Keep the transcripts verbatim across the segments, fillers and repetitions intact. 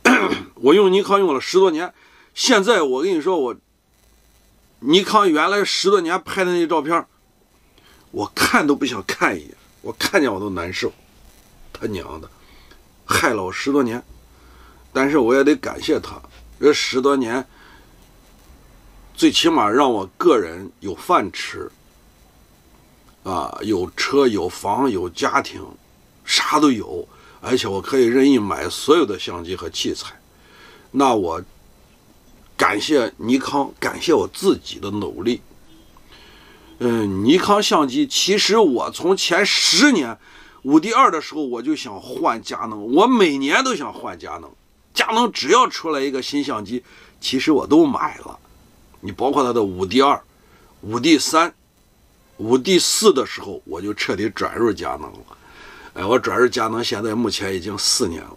我用尼康用了十多年，现在我跟你说，我尼康原来十多年拍的那些照片，我看都不想看一眼，我看见我都难受。他娘的，害了我十多年，但是我也得感谢他，这十多年最起码让我个人有饭吃，啊，有车有房有家庭，啥都有，而且我可以任意买所有的相机和器材。那我感谢尼康，感谢我自己的努力。嗯，尼康相机，其实我从前十年五 D 二的时候我就想换佳能，我每年都想换佳能。佳能只要出来一个新相机，其实我都买了。你包括它的五 D 二、五 D 三、五 D 四的时候，我就彻底转入佳能了。哎，我转入佳能现在目前已经四年了。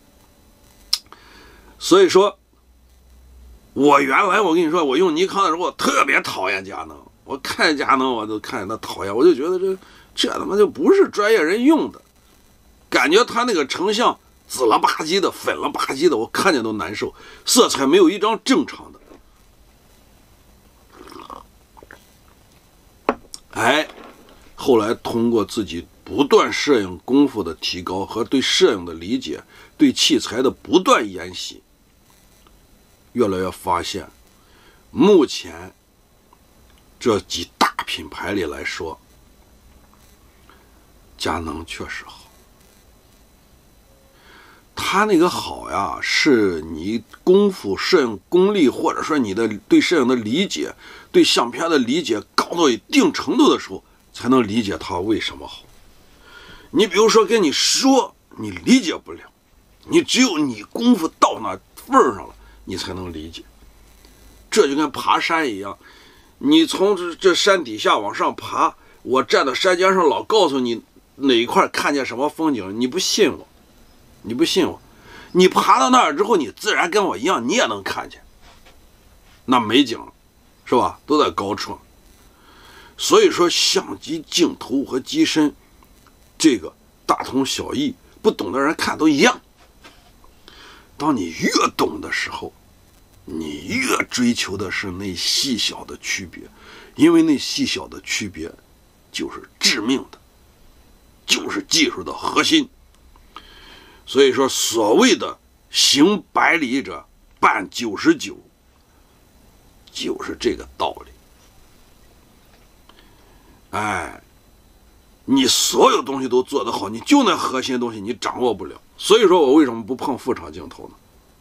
所以说，我原来我跟你说，我用尼康的时候，我特别讨厌佳能。我看佳能，我都看见他讨厌，我就觉得这这他妈就不是专业人用的，感觉他那个成像紫了吧唧的、粉了吧唧的，我看见都难受，色彩没有一张正常的。哎，后来通过自己不断摄影功夫的提高和对摄影的理解，对器材的不断研习，越来越发现，目前这几大品牌里来说，佳能确实好。它那个好呀，是你功夫、摄影功力，或者说你的对摄影的理解、对相片的理解高到一定程度的时候，才能理解它为什么好。你比如说跟你说，你理解不了，你只有你功夫到那份儿上了，你才能理解。这就跟爬山一样，你从这这山底下往上爬，我站到山尖上老告诉你哪一块看见什么风景，你不信我，你不信我，你爬到那儿之后，你自然跟我一样，你也能看见那美景，是吧？都在高处。所以说，相机镜头和机身这个大同小异，不懂的人看都一样。当你越懂的时候，你越追求的是那细小的区别，因为那细小的区别就是致命的，就是技术的核心。所以说，所谓的行百里者半九十九，就是这个道理。哎，你所有东西都做得好，你就那核心东西你掌握不了。所以说我为什么不碰副厂镜头呢？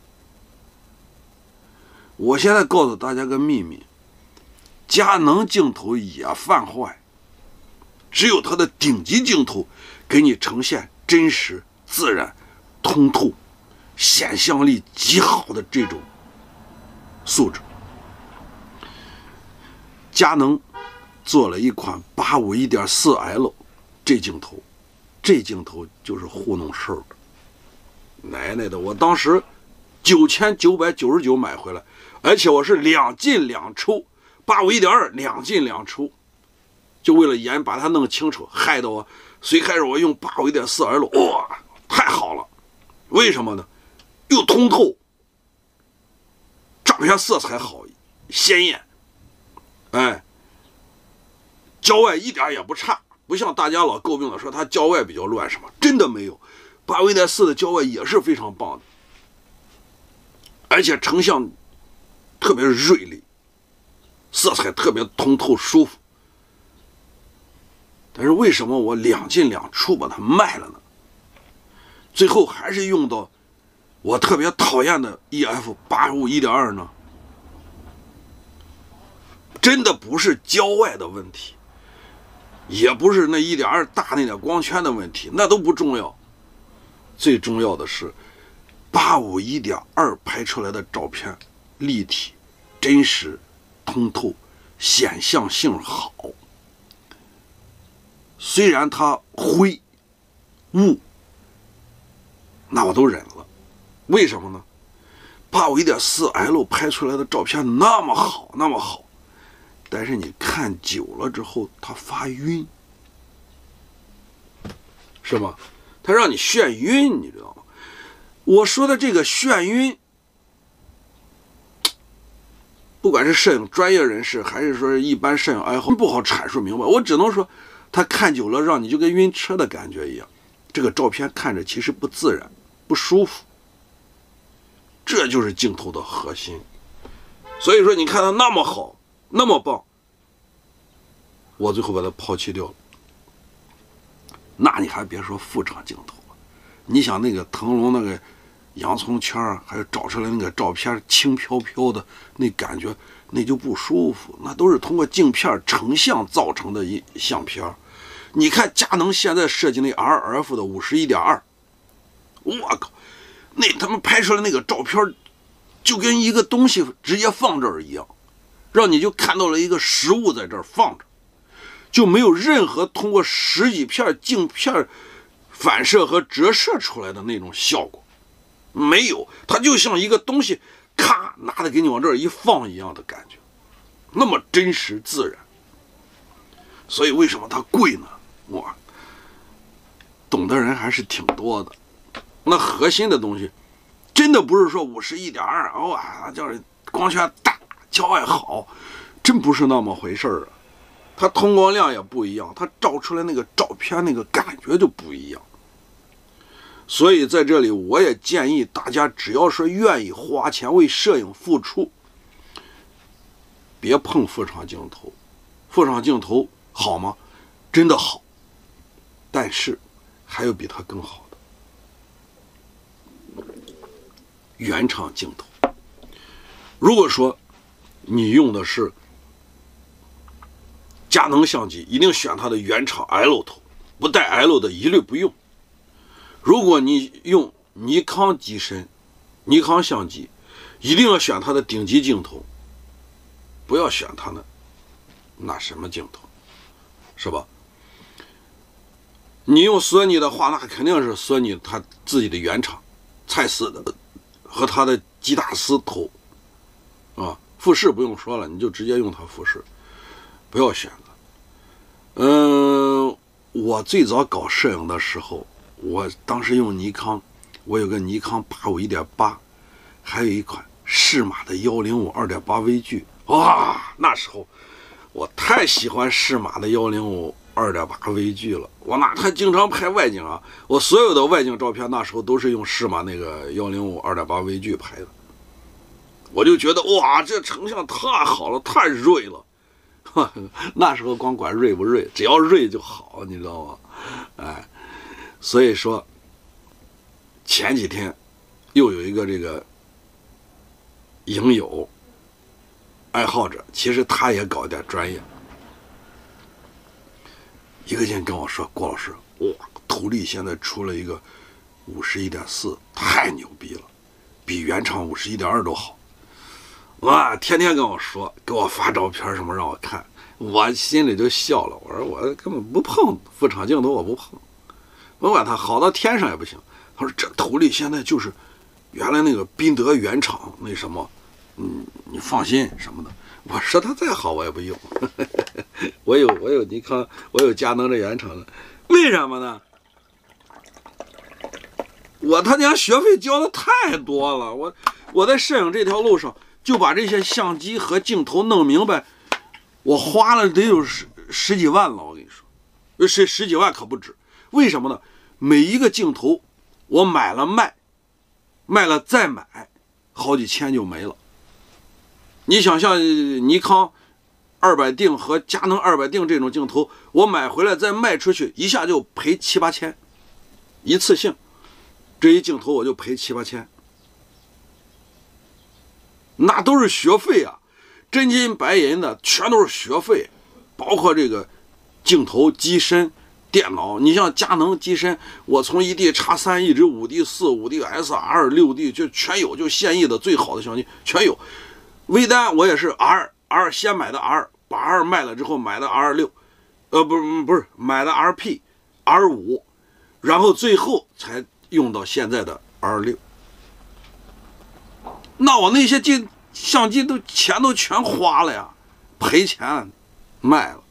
我现在告诉大家个秘密，佳能镜头也犯坏，只有它的顶级镜头给你呈现真实、自然、通透、显像力极好的这种素质。佳能做了一款八五 一点四 L 这镜头，这镜头就是糊弄事儿的。奶奶的，我当时九千九百九十九买回来，而且我是两进两出，八五 一点二 两进两出，就为了研把它弄清楚，害得我随开始我用八五 一点四 L， 哇，太好了！为什么呢？又通透，照片色彩好，鲜艳，哎，焦外一点也不差，不像大家老诟病的说它焦外比较乱什么，真的没有。八五 一点四 的焦外也是非常棒的，而且成像特别锐利，色彩特别通透舒服。但是为什么我两进两出把它卖了呢？最后还是用到我特别讨厌的 E F 八五 一点二 呢？真的不是焦外的问题，也不是那 一点二 大那点光圈的问题，那都不重要。最重要的是八五 一点二 拍出来的照片立体、真实、通透，显像性好。虽然它灰、雾，那我都忍了。为什么呢？八五 一点四 L 拍出来的照片那么好，那么好，但是你看久了之后，它发晕，是吗？它让你眩晕，你知道吗？ 我说的这个眩晕，不管是摄影专业人士还是说一般摄影爱好，不好阐述明白。我只能说，他看久了让你就跟晕车的感觉一样，这个照片看着其实不自然、不舒服。这就是镜头的核心。所以说，你看它那么好，那么棒，我最后把它抛弃掉了。那你还别说副厂镜头了，你想那个腾龙那个洋葱圈儿，还有找出来那个照片轻飘飘的那感觉，那就不舒服。那都是通过镜片成像造成的一相片。你看佳能现在设计那 R F 的五十一点二，我靠，那他们拍出来那个照片，就跟一个东西直接放这儿一样，让你就看到了一个实物在这儿放着，就没有任何通过十几片镜片反射和折射出来的那种效果。没有，它就像一个东西咔拿的给你往这儿一放一样的感觉，那么真实自然。所以为什么它贵呢？哇，懂的人还是挺多的。那核心的东西真的不是说五十一点二哇，就是光圈大焦爱好，真不是那么回事儿啊。它通光量也不一样，它照出来那个照片那个感觉就不一样。所以在这里我也建议大家，只要是愿意花钱为摄影付出，别碰副厂镜头。副厂镜头好吗？真的好，但是还有比它更好的原厂镜头。如果说你用的是佳能相机，一定选它的原厂 L 头，不带 L 的一律不用。如果你用尼康机身、尼康相机，一定要选它的顶级镜头，不要选它的那什么镜头，是吧？你用索尼的话，那肯定是索尼它自己的原厂蔡司的和它的基大斯头啊，富士不用说了，你就直接用它富士，不要选了。嗯，我最早搞摄影的时候，我当时用尼康，我有个尼康八五一点八，还有一款适马的幺零五二点八微距。哇，那时候我太喜欢适马的幺零五二点八微距了。我那还经常拍外景啊，我所有的外景照片那时候都是用适马那个幺零五二点八微距拍的。我就觉得哇，这成像太好了，太锐了。那时候光管锐不锐，只要锐就好，你知道吗？哎。所以说，前几天又有一个这个影友爱好者，其实他也搞点专业，一个劲跟我说：“郭老师，哇，图力现在出了一个五十一点四，太牛逼了，比原厂五十一点二都好。”哇，天天跟我说，给我发照片什么让我看，我心里就笑了。我说我根本不碰副厂镜头，我不碰。甭管它好到天上也不行。他说这图力现在就是原来那个宾得原厂那什么，嗯，你放心什么的。我说它再好我也不用，我有我有尼康，我有佳能的原厂的，为什么呢？我他娘学费交的太多了，我我在摄影这条路上就把这些相机和镜头弄明白，我花了得有十十几万了，我跟你说，十十几万可不止。为什么呢？每一个镜头我买了卖，卖了再买，好几千就没了。你想像尼康二百定和佳能二百定这种镜头，我买回来再卖出去，一下就赔七八千，一次性，这一镜头我就赔七八千，那都是学费啊，真金白银的，全都是学费，包括这个镜头、机身、电脑。你像佳能机身，我从一 D 叉三一直五 D 四、五 D S R 六 D 就全有，就现役的最好的相机全有。微单我也是 R R 先买的 R， 把 R 卖了之后买的 R 六，呃不是不是买的 R P R 五，然后最后才用到现在的 R 六。那我那些镜相机都钱都全花了呀，赔钱卖了，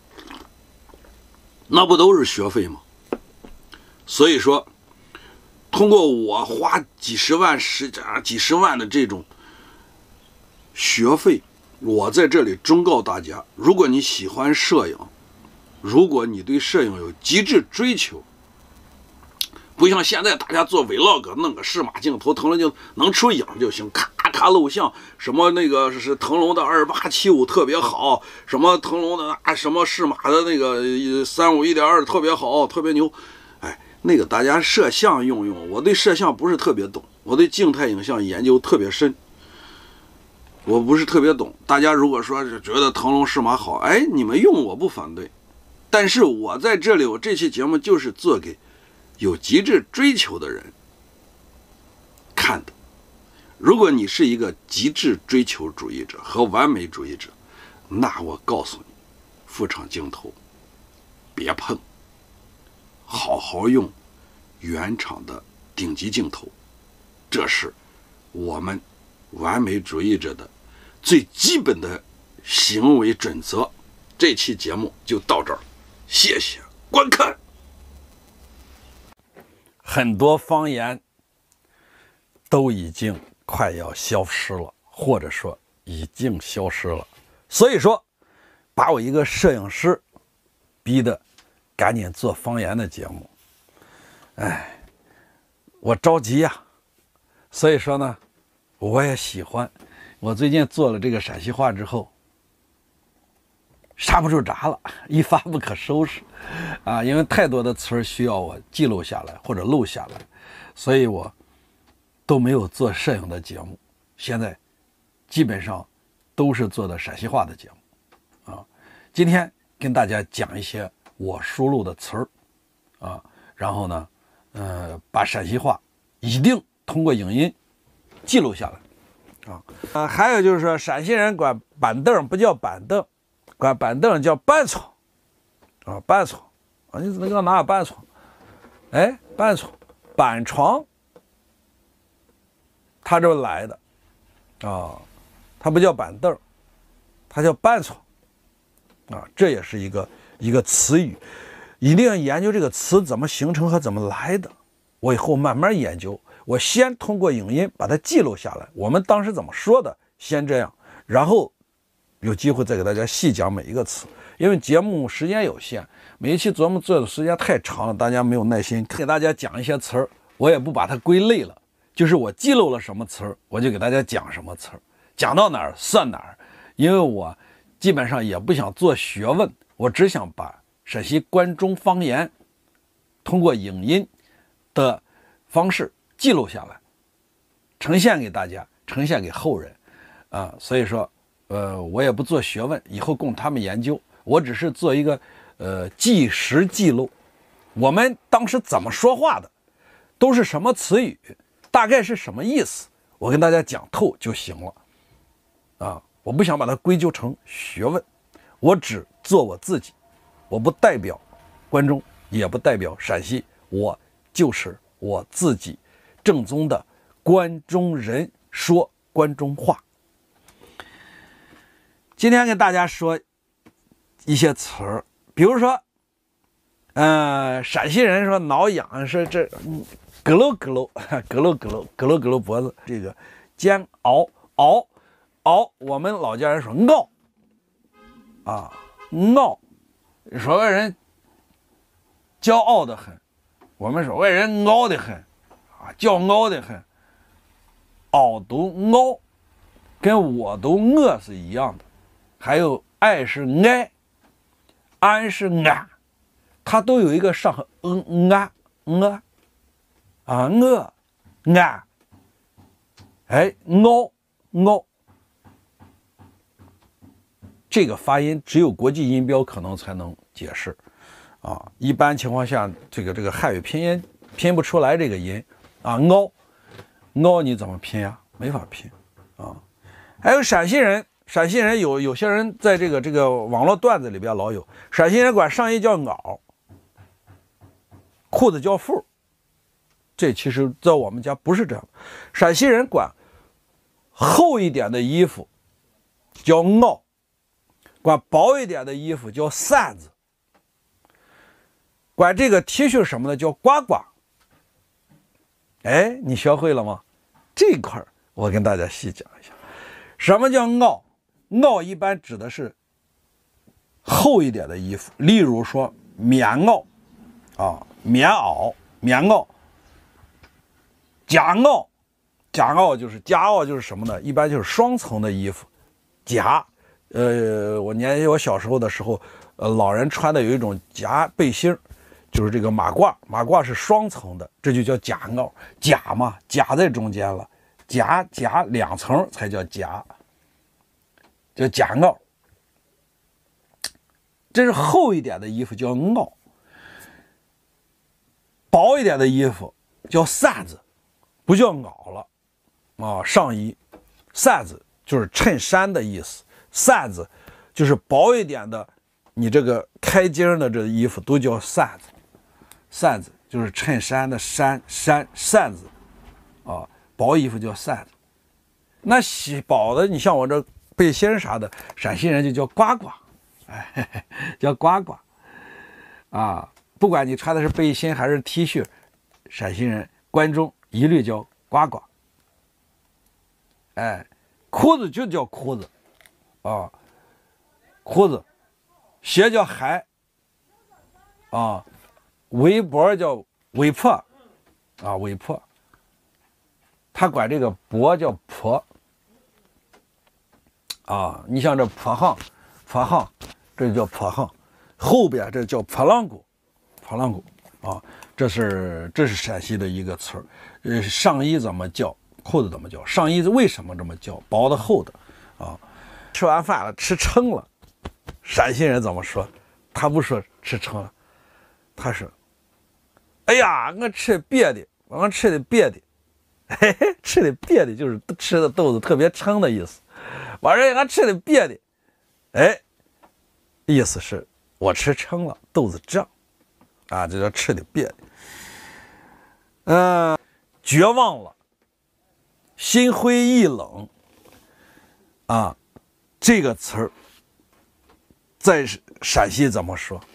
那不都是学费吗？所以说通过我花几十万、十啊几十万的这种学费，我在这里忠告大家：如果你喜欢摄影，如果你对摄影有极致追求，不像现在大家做 vlog 弄个适马镜头、腾龙镜能出影就行，咔咔录像，什么那个是腾龙的二八七五特别好，什么腾龙的啊什么适马的那个三五一点二特别好，特别牛。哎，那个大家摄像用用，我对摄像不是特别懂，我对静态影像研究特别深，我不是特别懂。大家如果说是觉得腾龙适马好，哎，你们用我不反对，但是我在这里，我这期节目就是做给有极致追求的人看的。如果你是一个极致追求主义者和完美主义者，那我告诉你，副厂镜头别碰，好好用原厂的顶级镜头，这是我们完美主义者的最基本的行为准则。这期节目就到这儿，谢谢观看。 很多方言都已经快要消失了，或者说已经消失了。所以说，把我一个摄影师逼得赶紧做方言的节目。哎，我着急呀、啊。所以说呢，我也喜欢。我最近做了这个陕西话之后，刹不住闸了，一发不可收拾啊！因为太多的词儿需要我记录下来或者录下来，所以我都没有做摄影的节目。现在基本上都是做的陕西话的节目啊。今天跟大家讲一些我输入的词儿啊，然后呢，呃，把陕西话一定通过影音记录下来啊。呃，还有就是说，陕西人管板凳不叫板凳，管板凳叫板床啊，板床啊，你那个哪有板床？哎，板床、板床，它这来的啊，它不叫板凳，它叫板床啊，这也是一个一个词语，一定要研究这个词怎么形成和怎么来的。我以后慢慢研究，我先通过影音把它记录下来，我们当时怎么说的，先这样，然后有机会再给大家细讲每一个词。因为节目时间有限，每一期节目做的时间太长了，大家没有耐心给大家讲一些词儿，我也不把它归类了，就是我记录了什么词儿，我就给大家讲什么词儿，讲到哪儿算哪儿。因为我基本上也不想做学问，我只想把陕西关中方言通过影音的方式记录下来，呈现给大家，呈现给后人啊。所以说呃，我也不做学问，以后供他们研究，我只是做一个呃纪实记录，我们当时怎么说话的，都是什么词语，大概是什么意思，我跟大家讲透就行了啊。我不想把它归咎成学问，我只做我自己，我不代表关中，也不代表陕西，我就是我自己正宗的关中人，说关中话。今天跟大家说一些词儿，比如说，呃，陕西人说挠痒是这咯喽咯喽，咯喽咯喽，咯喽咯喽脖子，这个煎熬熬熬，我们老家人说熬啊熬，说外人骄傲的很，我们说外人傲的很啊，骄傲的很，熬都熬，跟我都饿是一样的。还有爱是爱，安是安，它都有一个上和嗯啊啊啊饿安，哎熬熬，这个发音只有国际音标可能才能解释啊，一般情况下这个这个汉语拼音拼不出来这个音啊，熬熬你怎么拼呀？没法拼啊。还有陕西人。陕西人有有些人在这个这个网络段子里边老有，陕西人管上衣叫袄，裤子叫裤，这其实在我们家不是这样。陕西人管厚一点的衣服叫袄，管薄一点的衣服叫扇子，管这个 T 恤什么的叫呱呱哎，你学会了吗？这一块我跟大家细讲一下，什么叫袄？袄一般指的是厚一点的衣服，例如说棉袄啊、棉袄、棉袄、夹袄。夹袄就是夹袄就是什么呢？一般就是双层的衣服，夹。呃，我年纪我小时候的时候，呃，老人穿的有一种夹背心，就是这个马褂，马褂是双层的，这就叫夹袄。夹嘛，夹在中间了，夹夹两层才叫夹，叫夹袄。这是厚一点的衣服叫袄，薄一点的衣服叫扇子，不叫袄了。啊，上衣，扇子就是衬衫的意思，扇子就是薄一点的，你这个开襟的这衣服都叫扇子，扇子就是衬衫的衫衫扇子，啊，薄衣服叫扇子。那洗薄的，你像我这背心啥的，陕西人就叫呱呱，哎，嘿嘿叫呱呱，啊，不管你穿的是背心还是 T 恤，陕西人关中一律叫呱呱。哎，裤子就叫裤子，啊，裤子，鞋叫鞋，啊，围脖叫围脖，啊，围脖，他管这个脖叫婆，啊，你像这婆行，婆行，这就叫婆行，后边这叫婆浪骨，婆浪骨，啊，这是这是陕西的一个词儿，呃，上衣怎么叫？裤子怎么叫？上衣为什么这么叫？薄的厚的，啊，吃完饭了，吃撑了，陕西人怎么说？他不说吃撑了，他说：“哎呀，我吃别的，我吃的别的，嘿嘿，吃的别的就是吃的豆子特别撑的意思。我说俺吃的别的，哎，意思是我吃撑了，豆子胀，啊，这叫吃的别的。嗯、呃，绝望了。”心灰意冷啊，这个词儿在陕西怎么说？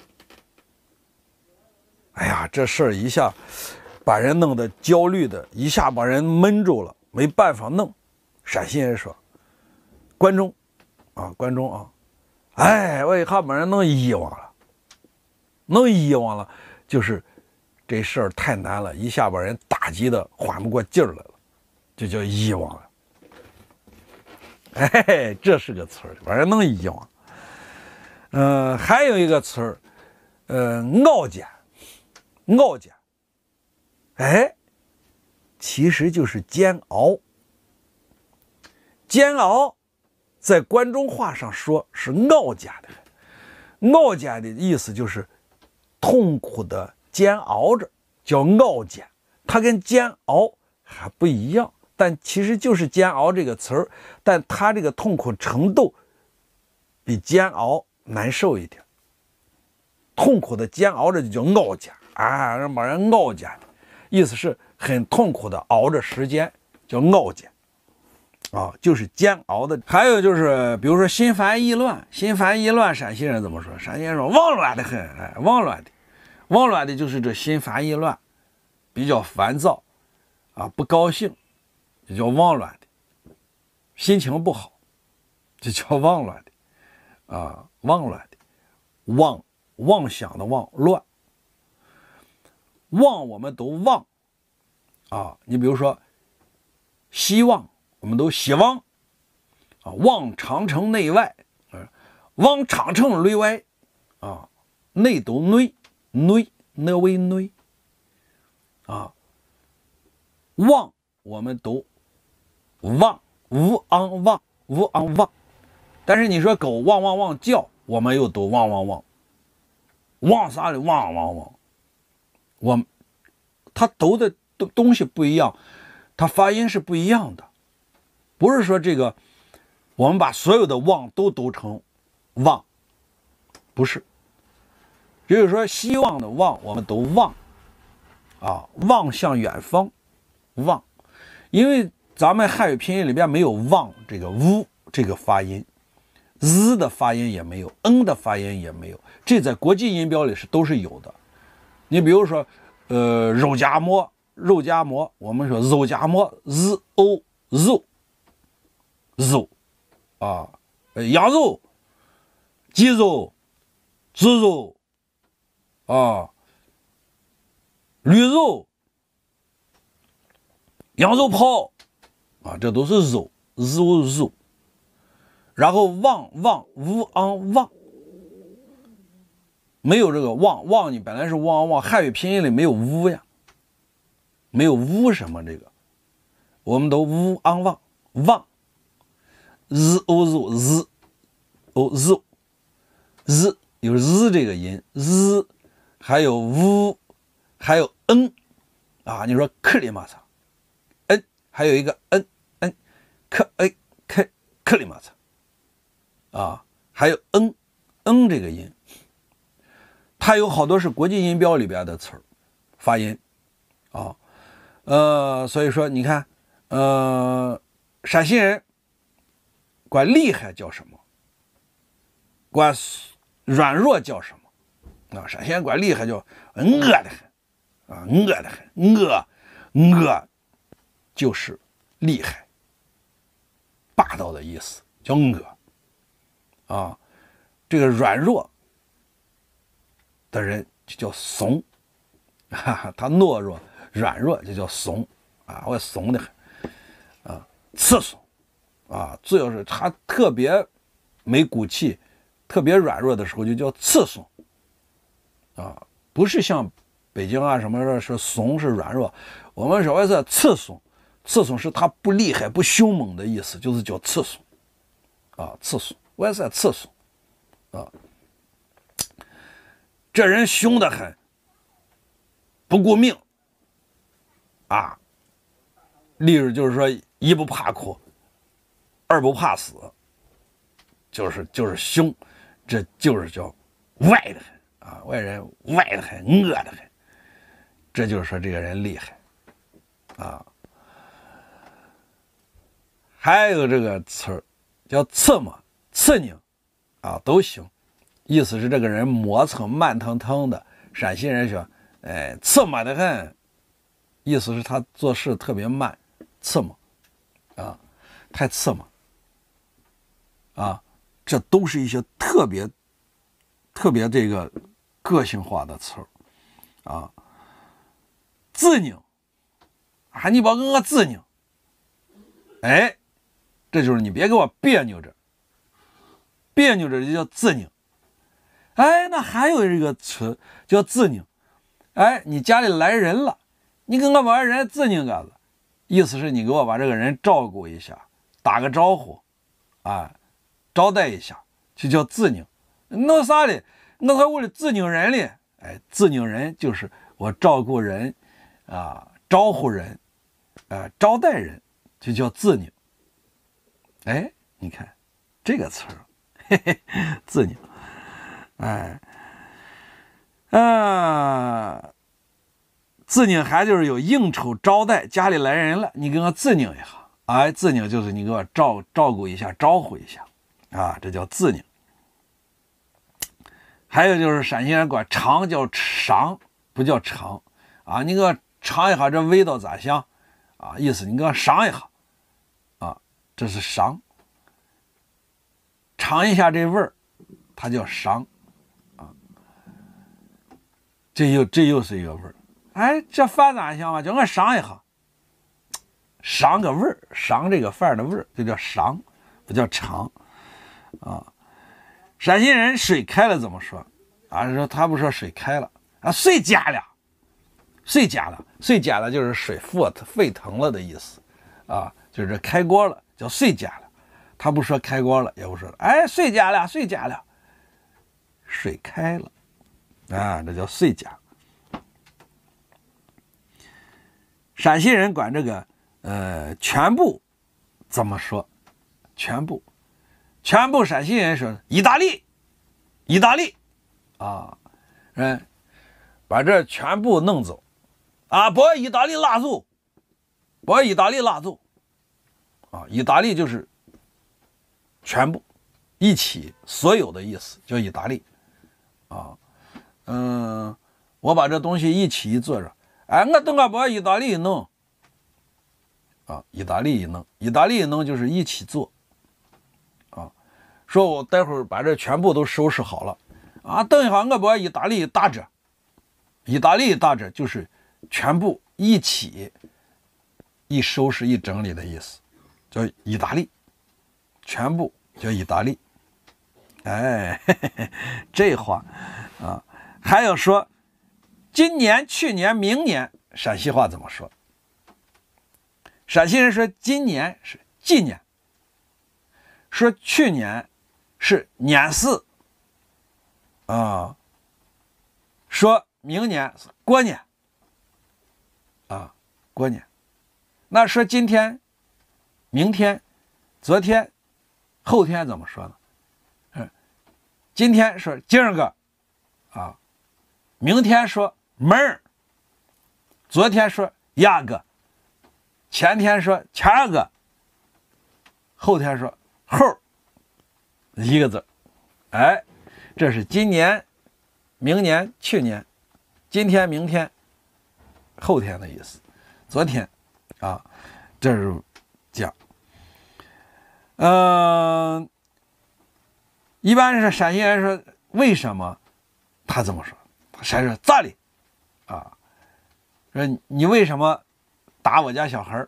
哎呀，这事儿一下把人弄得焦虑的，一下把人闷住了，没办法弄。陕西人说：“关中啊，关中啊，哎，我一下把人弄遗忘了，弄遗忘了，就是这事儿太难了，一下把人打击的缓不过劲儿来了。”就叫遗忘了，哎，这是个词儿，把人能遗忘。嗯、呃，还有一个词儿，呃，熬煎，熬煎，哎，其实就是煎熬。煎熬，在关中话上说是熬煎的，熬煎的意思就是痛苦的煎熬着，叫熬煎。它跟煎熬还不一样。但其实就是煎熬这个词儿，但它这个痛苦程度比煎熬难受一点。痛苦的煎熬着就叫熬煎啊，让把人熬煎，意思是很痛苦的熬着时间，叫熬煎啊，就是煎熬的。还有就是，比如说心烦意乱，心烦意乱，陕西人怎么说？陕西人说慌乱的很，哎，慌乱的，慌乱的就是这心烦意乱，比较烦躁啊，不高兴。这叫慌乱的，心情不好，这叫慌乱的，啊，慌乱的，妄妄想的妄，乱，妄我们都忘，啊，你比如说希望，我们都希望，啊，望长城内外，啊，望长城内外，啊，内都内内那为内，啊，望我们都。汪无昂汪无昂汪，但是你说狗汪汪汪叫，我们又都汪汪汪，汪啥的汪汪汪，我它读的东西不一样，它发音是不一样的，不是说这个我们把所有的汪都读成汪，不是，比如说希望的望我们都望啊，望向远方，望，因为咱们汉语拼音里边没有望这个呜这个发音， z 的发音也没有， n 的发音也没有，这在国际音标里是都是有的。你比如说，呃，肉夹馍， 肉夹馍，我们说肉夹馍，日欧肉肉啊，羊肉、鸡肉、猪肉啊，驴肉、羊肉泡啊，这都是肉，肉肉。然后旺旺乌昂旺，没有这个旺旺，你本来是旺旺，汉语拼音里没有乌呀，没有乌什么这个，我们都乌昂旺旺，日欧肉日欧肉日有日这个音日，还有乌，还有嗯啊，你说克里马萨，嗯，还有一个嗯嗯，克哎克克里马萨。啊，还有嗯嗯这个音，它有好多是国际音标里边的词儿发音啊，呃，所以说你看，呃，陕西人管厉害叫什么？管软弱叫什么？啊，陕西人管厉害叫饿得很啊，饿得很，饿饿就是厉害、霸道的意思，叫饿。啊，这个软弱的人就叫怂，哈哈，他懦弱、软弱就叫怂啊，我怂的很啊，次怂啊，最要是他特别没骨气、特别软弱的时候，就叫次怂啊，不是像北京啊什么的是怂是软弱，我们说是次怂，次怂是他不厉害、不凶猛的意思，就是叫次怂啊，次怂。我也是次数啊，这人凶得很，不顾命啊。例如就是说，一不怕苦，二不怕死，就是就是凶，这就是叫外得很啊，外人外得很，恶得很，这就是说这个人厉害啊。还有这个词儿叫刺嘛。刺拧啊都行，意思是这个人磨蹭慢腾腾的。陕西人说，哎，刺嘛的很，意思是他做事特别慢，刺嘛啊，太刺嘛啊，这都是一些特别特别这个个性化的词儿啊。自拧啊，你别跟我自拧，哎，这就是你别给我别扭着。别扭着就叫自拧，哎，那还有这个词叫自拧，哎，你家里来人了，你跟我把人自拧个子，意思是你给我把这个人照顾一下，打个招呼，啊，招待一下，就叫自拧。弄啥嘞？我在屋里自拧人哩，哎，自拧人就是我照顾人，啊，招呼人，啊，招待人，就叫自拧。哎，你看这个词儿。嘿嘿，自拧，哎，啊，自拧还就是有应酬招待，家里来人了，你给我自拧一下，哎，自拧就是你给我照照顾一下，招呼一下，啊，这叫自拧。还有就是陕西人管尝叫尝，不叫尝，啊，你给我尝一下这味道咋香，啊，意思你给我尝一下，啊，这是尝。尝一下这味儿，它叫尝啊，这又这又是一个味儿。哎，这饭咋香啊？叫我尝一下，尝个味儿，尝这个饭的味儿，就叫尝，不叫尝啊。陕西人水开了怎么说啊？说他不说水开了啊，水加了，水加了，水加了就是水沸沸腾了的意思啊，就是开锅了，叫水加了。他不说开锅了，也不说哎水加了，水加了，水开了啊，这叫水加。陕西人管这个呃全部怎么说？全部，全部陕西人说意大利，意大利啊，嗯，把这全部弄走啊，把意大利拉走，把意大利拉走啊，意大利就是全部一起所有的意思，叫意大利啊。嗯，我把这东西一起一做着， 哎，我等我把意大利弄啊，意大利弄，意大利弄就是一起做啊。说我待会儿把这全部都收拾好了啊，等一下我把意大利打着，意大利打着就是全部一起一收拾一整理的意思，叫意大利，全部叫意大利。哎，嘿嘿嘿，这话啊，还有说今年、去年、明年，陕西话怎么说？陕西人说今年是纪年，说去年是年四啊，说明年是过年啊，过年。那说今天、明天、昨天、后天怎么说呢？嗯，今天说今儿个啊，明天说明儿，昨天说压个，前天说前儿个，后天说后，一个字。哎，这是今年、明年、去年、今天、明天、后天的意思。昨天啊，这是讲。嗯、呃，一般是陕西人说为什么他这么说？陕西说咋的啊？说你为什么打我家小孩？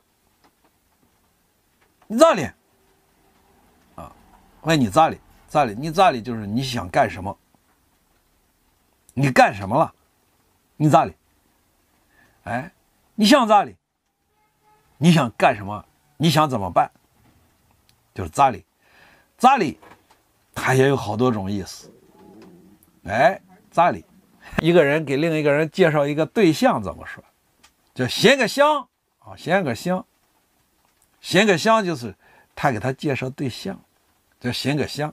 你咋的啊？问你咋的？咋的？你咋的？就是你想干什么？你干什么了？你咋的？哎，你想咋的？你想干什么？你想怎么办？就是咋的？咋的？它也有好多种意思。哎，咋的？一个人给另一个人介绍一个对象怎么说？叫寻个香啊，寻个香。寻个香就是他给他介绍对象，叫寻个香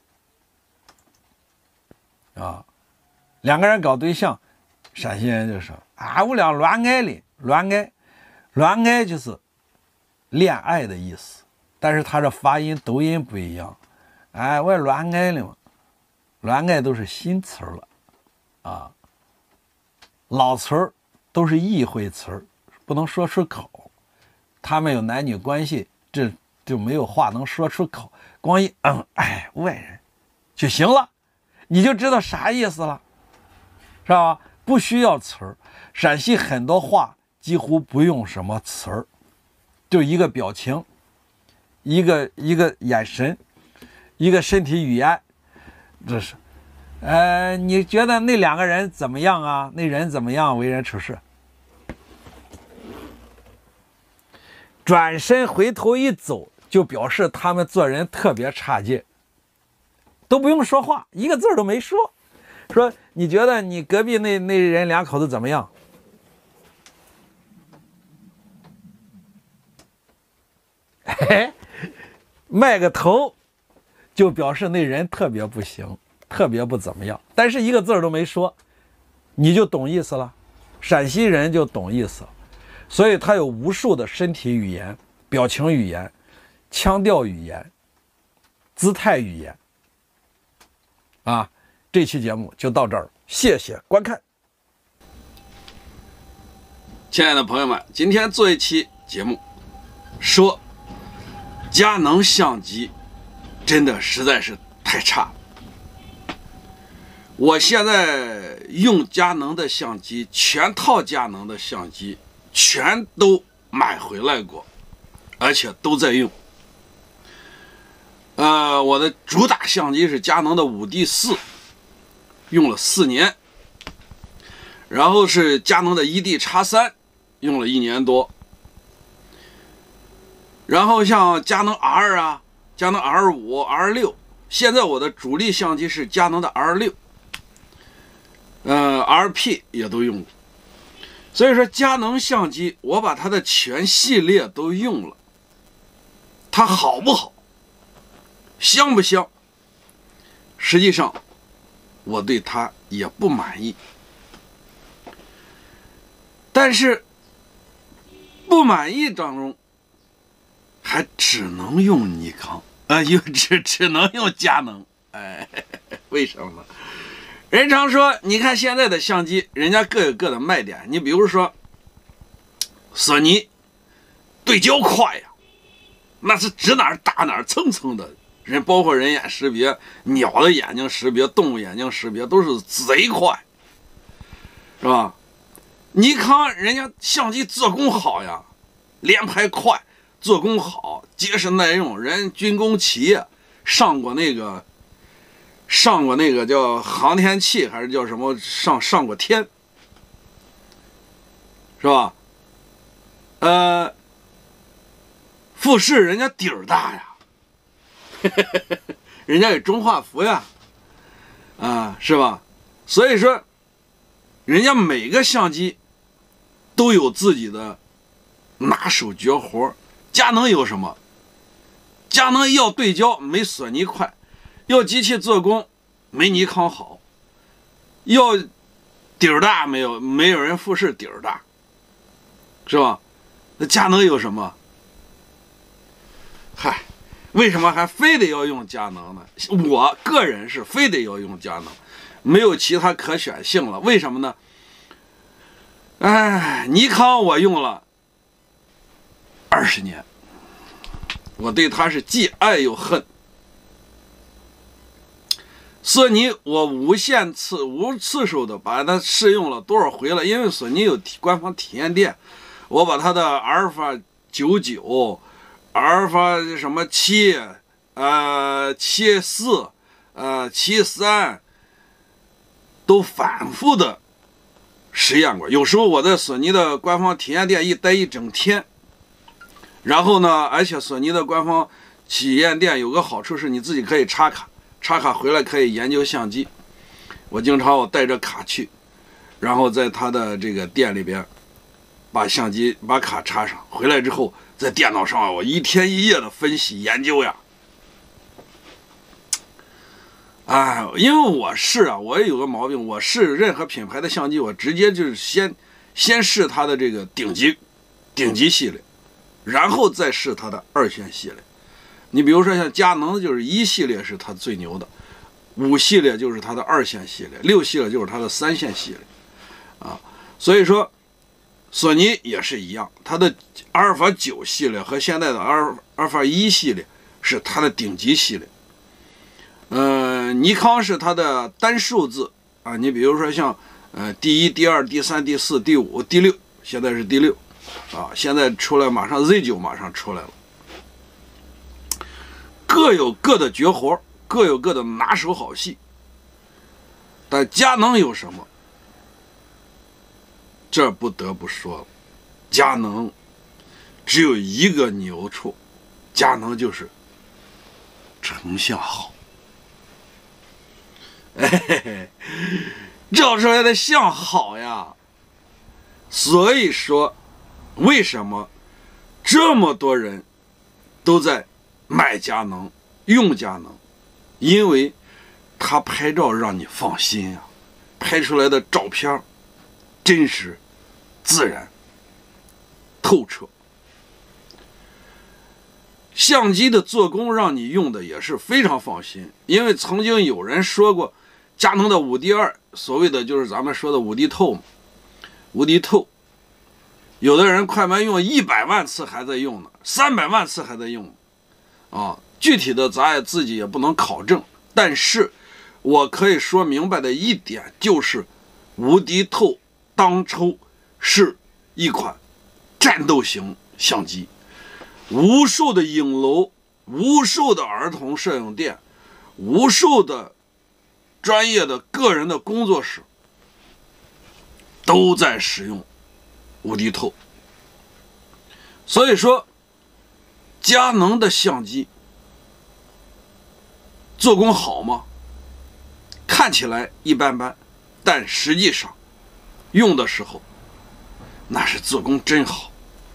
啊。两个人搞对象，陕西人就说啊，我俩乱爱哩，乱爱，乱爱就是恋爱的意思，但是他这发音读音不一样。哎，我乱爱了嘛，乱爱都是新词儿了啊，老词儿都是意会词儿，不能说出口。他们有男女关系，这就没有话能说出口，光一嗯哎外人就行了，你就知道啥意思了，是吧？不需要词儿。陕西很多话几乎不用什么词儿，就一个表情，一个一个眼神，一个身体语言，这是。呃，你觉得那两个人怎么样啊？那人怎么样？为人处事？转身回头一走，就表示他们做人特别差劲，都不用说话，一个字都没说。说你觉得你隔壁那那人两口子怎么样？哎，卖个头，就表示那人特别不行，特别不怎么样，但是一个字都没说，你就懂意思了。陕西人就懂意思了。所以他有无数的身体语言、表情语言、腔调语言、姿态语言。啊，这期节目就到这儿，谢谢观看。 亲爱的朋友们，今天做一期节目，说佳能相机真的实在是太差了。我现在用佳能的相机，全套佳能的相机全都买回来过，而且都在用。呃，我的主打相机是佳能的五 D 四，用了四年。然后是佳能的 E D X 三，用了一年多。然后像佳能 R 啊，佳能 R 五、R 六，现在我的主力相机是佳能的 R 六，呃 R P 也都用过。所以说佳能相机我把它的全系列都用了，它好不好，香不香，实际上我对它也不满意。但是不满意当中还只能用尼康啊，又只只能用佳能。哎，为什么？人常说，你看现在的相机，人家各有各的卖点。你比如说， 索尼对焦快呀，那是指哪儿打哪儿，蹭蹭的。人包括人眼识别、鸟的眼睛识别、动物眼睛识别都是贼快，是吧？尼康人家相机做工好呀，连拍快，做工好，结实耐用。人军工企业上过那个上过那个叫航天器还是叫什么上上过天，是吧？呃，富士人家底儿大呀。人家有中画幅呀，啊，是吧？所以说，人家每个相机都有自己的拿手绝活。佳能有什么？佳能要对焦没索尼快，要机器做工没尼康好，要底儿大没有没有人富士底儿大，是吧？那佳能有什么？嗨。为什么还非得要用佳能呢？我个人是非得要用佳能，没有其他可选性了。为什么呢？哎，尼康我用了二十年，我对它是既爱又恨。索尼我无限次无次数的把它试用了多少回了，因为索尼有官方体验店，我把它的阿尔法九九。阿尔法什么七，呃七四，呃七三，都反复的实验过。有时候我在索尼的官方体验店一待一整天，然后呢，而且索尼的官方体验店有个好处是你自己可以插卡，插卡回来可以研究相机。我经常我带着卡去，然后在他的这个店里边把相机把卡插上，回来之后。在电脑上我一天一夜的分析研究呀，哎，因为我试啊，我也有个毛病，我试任何品牌的相机，我直接就是先先试它的这个顶级顶级系列，然后再试它的二线系列。你比如说像佳能，就是一系列是它最牛的，五系列就是它的二线系列，六系列就是它的三线系列，啊，所以说。索尼也是一样，它的阿尔法九系列和现在的阿尔阿尔法一系列是它的顶级系列。呃，尼康是它的单数字啊，你比如说像呃第一、第二、第三、第四、第五、第六，现在是第六啊，现在出来马上 Z 九马上出来了，各有各的绝活，各有各的拿手好戏。但佳能有什么？这不得不说，佳能只有一个牛处，佳能就是成像好。哎嘿嘿，照出来的像好呀。所以说，为什么这么多人都在买佳能、用佳能？因为他拍照让你放心呀，拍出来的照片真实、自然、透彻。相机的做工让你用的也是非常放心，因为曾经有人说过，佳能的五 D 二，所谓的就是咱们说的五 D 透嘛，五 D 透，有的人快门用一百万次还在用呢，三百万次还在用呢，啊，具体的咱也自己也不能考证，但是我可以说明白的一点就是，无敌透当初是一款战斗型相机，无数的影楼，无数的儿童摄影店，无数的专业的个人的工作室都在使用无敌透。所以说，佳能的相机做工好吗？看起来一般般，但实际上用的时候那是做工真好。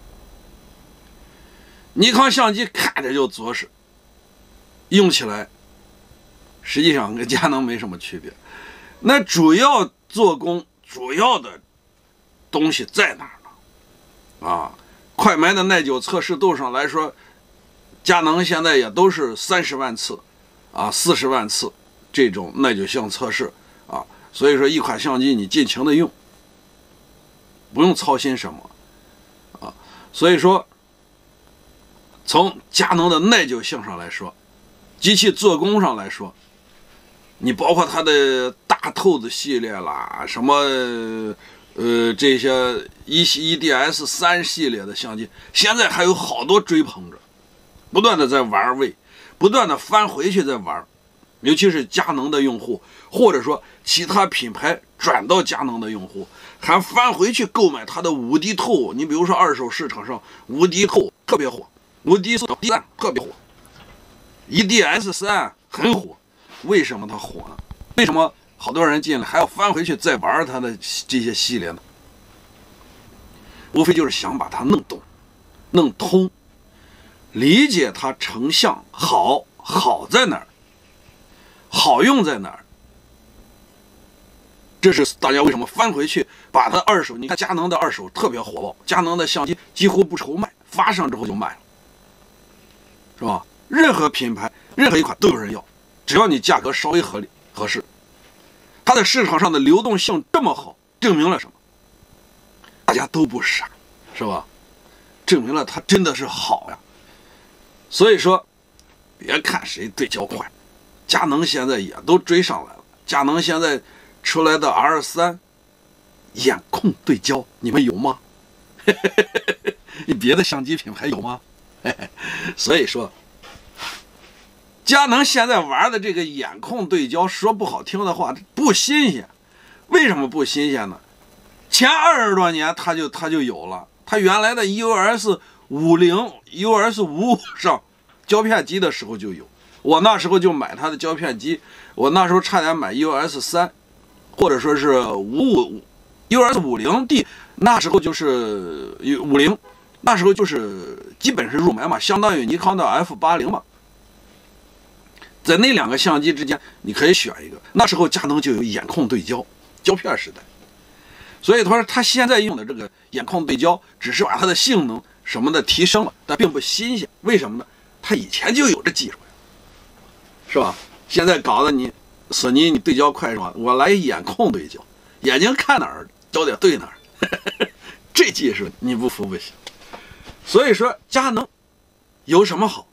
尼康相机看着就着实，用起来实际上跟佳能没什么区别。那主要做工主要的东西在哪儿呢？啊，快门的耐久测试度上来说，佳能现在也都是三十万次啊，四十万次这种耐久性测试啊，所以说一款相机你尽情的用，不用操心什么啊。 所以说，从佳能的耐久性上来说，机器做工上来说，你包括它的大透子系列啦，什么呃这些 E D S 三系列的相机，现在还有好多追捧者，不断的在玩味，不断的翻回去在玩，尤其是佳能的用户，或者说其他品牌转到佳能的用户，还翻回去购买它的五 D 透。你比如说二手市场上五 D 透特别火，五 D 四、D 三特别火 ，E D S 三很火。为什么它火呢？为什么好多人进来还要翻回去再玩它的这些系列呢？无非就是想把它弄懂、弄通，理解它成像好好在哪儿，好用在哪儿。这是大家为什么翻回去把它二手，你看佳能的二手特别火爆，佳能的相机几乎不愁卖，发上之后就卖了，是吧？任何品牌任何一款都有人要，只要你价格稍微合理合适，它的市场上的流动性这么好，证明了什么？大家都不傻，是吧？证明了它真的是好呀。所以说，别看谁对焦快，佳能现在也都追上来了。佳能现在出来的 R 三眼控对焦，你们有吗？你别的相机品牌有吗？所以说，佳能现在玩的这个眼控对焦，说不好听的话，不新鲜。为什么不新鲜呢？前二十多年它就它就有了，它原来的 U S 五十、U S 五十五上胶片机的时候就有。我那时候就买它的胶片机，我那时候差点买 U S 三，或者说是五五 U S 五十 D， 那时候就是五十，那时候就是基本是入门嘛，相当于尼康的 F 八十 嘛。在那两个相机之间，你可以选一个。那时候佳能就有眼控对焦，胶片时代。所以他说他现在用的这个眼控对焦，只是把它的性能什么的提升了，但并不新鲜。为什么呢？他以前就有这技术呀，是吧？现在搞得你索尼你对焦快是吧？我来眼控对焦，眼睛看哪儿焦点对哪儿，这技术你不服不行。所以说佳能有什么好？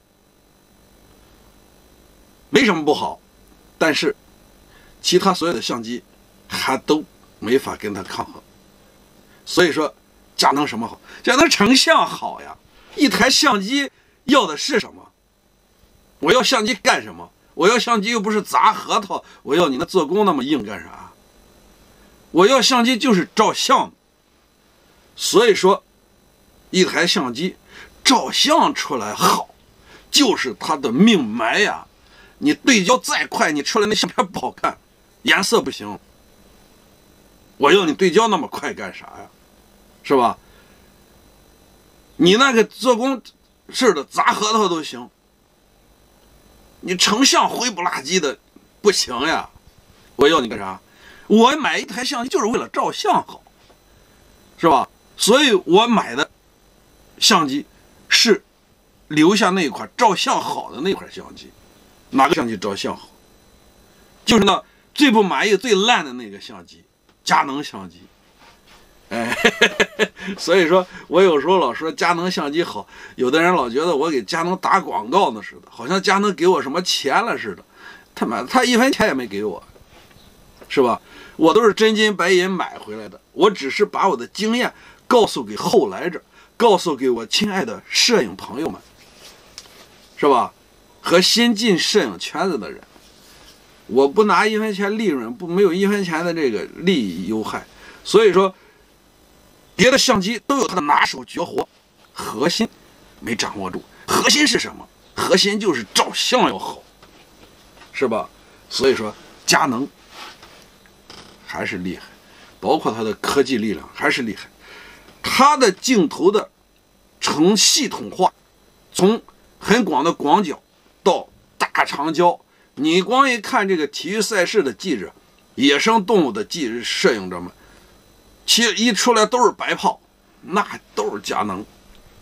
没什么不好，但是其他所有的相机还都没法跟它抗衡。所以说佳能什么好？佳能成像好呀。一台相机要的是什么？我要相机干什么？我要相机又不是砸核桃，我要你那做工那么硬干啥？我要相机就是照相。所以说一台相机照相出来好，就是它的命脉呀。你对焦再快，你出来那相片不好看，颜色不行。我要你对焦那么快干啥呀？是吧？你那个做工是的，砸核桃都行。你成像灰不拉几的不行呀。我要你干啥？我买一台相机就是为了照相好，是吧？所以我买的相机是留下那款照相好的那款相机。哪个相机照相好？就是那最不满意、最烂的那个相机，佳能相机。哎，所以说我有时候老说佳能相机好，有的人老觉得我给佳能打广告呢似的，好像佳能给我什么钱了似的。他妈，他一分钱也没给我，是吧？我都是真金白银买回来的，我只是把我的经验告诉给后来者，告诉给我亲爱的摄影朋友们，是吧？和新进摄影圈子的人，我不拿一分钱利润，不没有一分钱的这个利益有害。所以说别的相机都有它的拿手绝活，核心没掌握住。核心是什么？核心就是照相要好，是吧？所以说佳能还是厉害，包括它的科技力量还是厉害。它的镜头的成系统化，从很广的广角到大长焦，你光一看这个体育赛事的记者、野生动物的记摄影者们，其实一出来都是白炮，那都是佳能，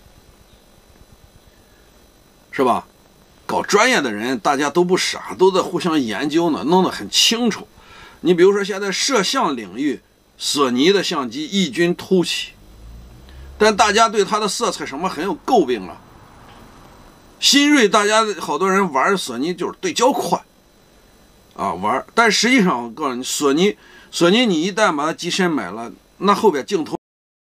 是吧？搞专业的人大家都不傻，都在互相研究呢，弄得很清楚。你比如说现在摄像领域，索尼的相机异军突起， 但大家对它的色彩什么很有诟病啊。新锐大家好多人玩索尼就是对焦快啊玩，但实际上我告诉你，索尼索尼你一旦把它机身买了，那后边镜头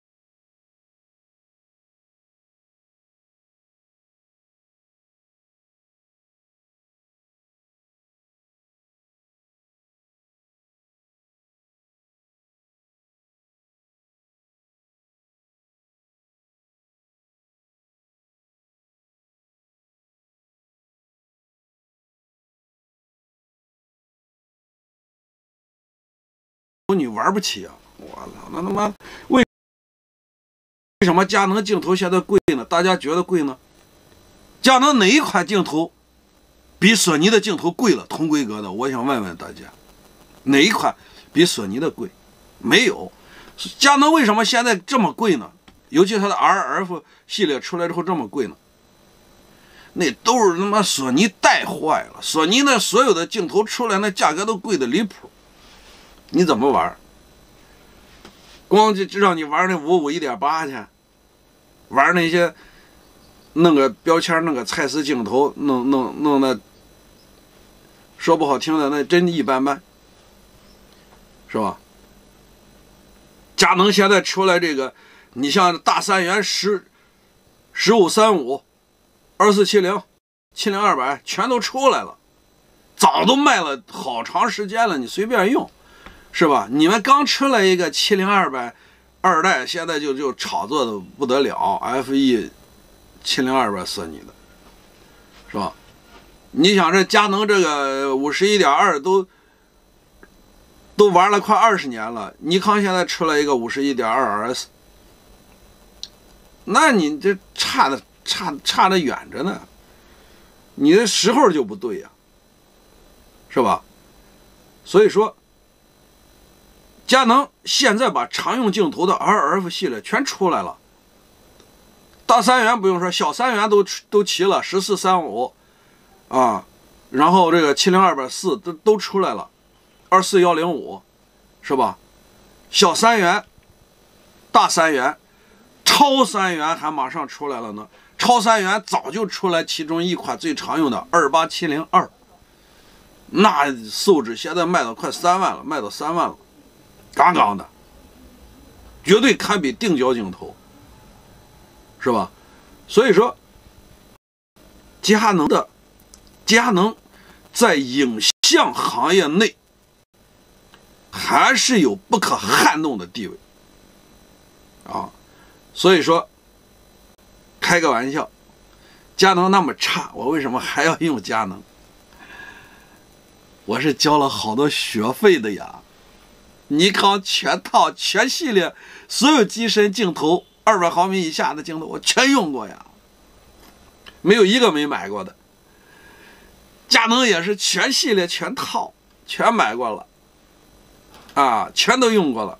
你玩不起啊！我操，那他妈为为什么佳能镜头现在贵呢？大家觉得贵呢？佳能哪一款镜头比索尼的镜头贵了？同规格的，我想问问大家，哪一款比索尼的贵？没有。佳能为什么现在这么贵呢？尤其它的 R F 系列出来之后这么贵呢？那都是他妈索尼带坏了。索尼那所有的镜头出来，那价格都贵的离谱。你怎么玩？光就让你玩那五五一点八去，玩那些弄个标签、弄个蔡司镜头，弄弄弄那，说不好听的，那真一般般，是吧？佳能现在出来这个，你像大三元十、十五三五、二四七零、七零二百全都出来了，早都卖了好长时间了，你随便用。是吧？你们刚出来一个七零二百二代，现在就就炒作的不得了 ，F E 七零二百索尼的，是吧？你想这佳能这个五十一点二都都玩了快二十年了，尼康现在出来一个五十一点二 S， 那你这差的差差的远着呢，你的时候就不对呀、啊，是吧？所以说。佳能现在把常用镜头的 R F 系列全出来了，大三元不用说，小三元都都齐了，十四三五啊，然后这个七零二百四都都出来了，二四幺零五是吧？小三元、大三元、超三元还马上出来了呢，超三元早就出来，其中一款最常用的二八七零二，那素质现在卖到快三万了，卖到三万了。杠杠的，绝对堪比定焦镜头，是吧？所以说，佳能的佳能在影像行业内还是有不可撼动的地位啊。所以说，开个玩笑，佳能那么差，我为什么还要用佳能？我是交了好多学费的呀。尼康全套全系列所有机身镜头二百毫米以下的镜头我全用过呀，没有一个没买过的。佳能也是全系列全套全买过了啊，全都用过了。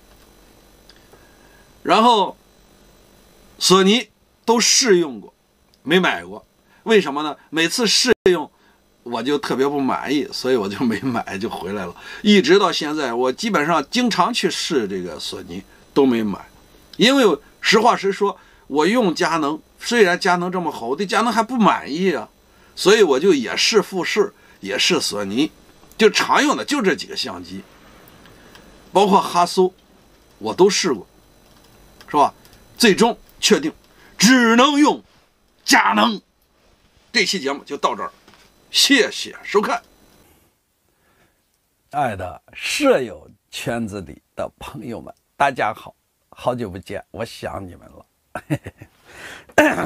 然后索尼都试用过，没买过。为什么呢？每次试用我就特别不满意，所以我就没买，就回来了。一直到现在，我基本上经常去试这个索尼，都没买。因为实话实说，我用佳能，虽然佳能这么好，我对佳能还不满意啊，所以我就也试富士，也试索尼，就常用的就这几个相机，包括哈苏，我都试过，是吧？最终确定只能用佳能。这期节目就到这儿。谢谢收看， 爱的摄友圈子里的朋友们，大家好，好久不见，我想你们了。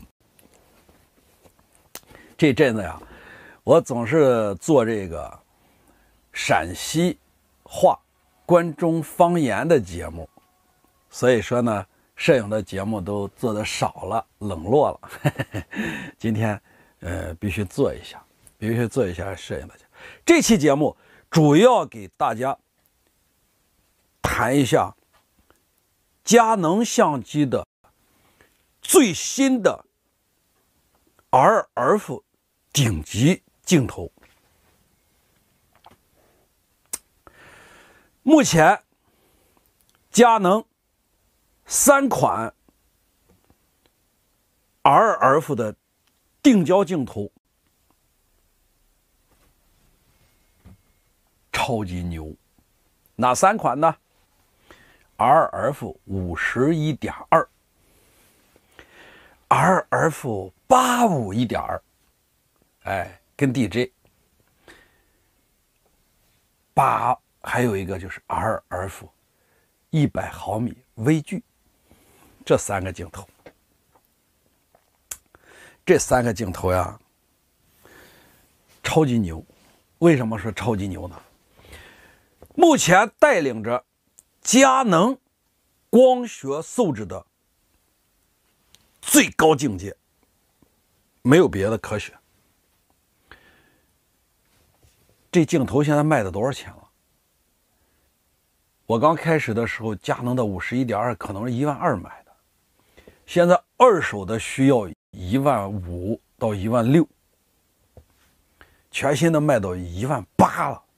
这阵子呀，我总是做这个陕西话、关中方言的节目，所以说呢，摄影的节目都做的少了，冷落了。今天呃必须做一下。必须做一下摄影的。这期节目主要给大家谈一下佳能相机的最新的 R F 顶级镜头。目前佳能三款 R F 的定焦镜头超级牛，哪三款呢 ？R F 五十一点二、R F 八五一点二，哎，跟 D J 八，还有一个就是 R F 一百毫米微距，这三个镜头。这三个镜头呀，超级牛。为什么说超级牛呢？目前带领着佳能光学素质的最高境界，没有别的可选。这镜头现在卖的多少钱了？我刚开始的时候，佳能的五十一点二可能是一万二买的，现在二手的需要一万五到一万六，全新的卖到一万八了。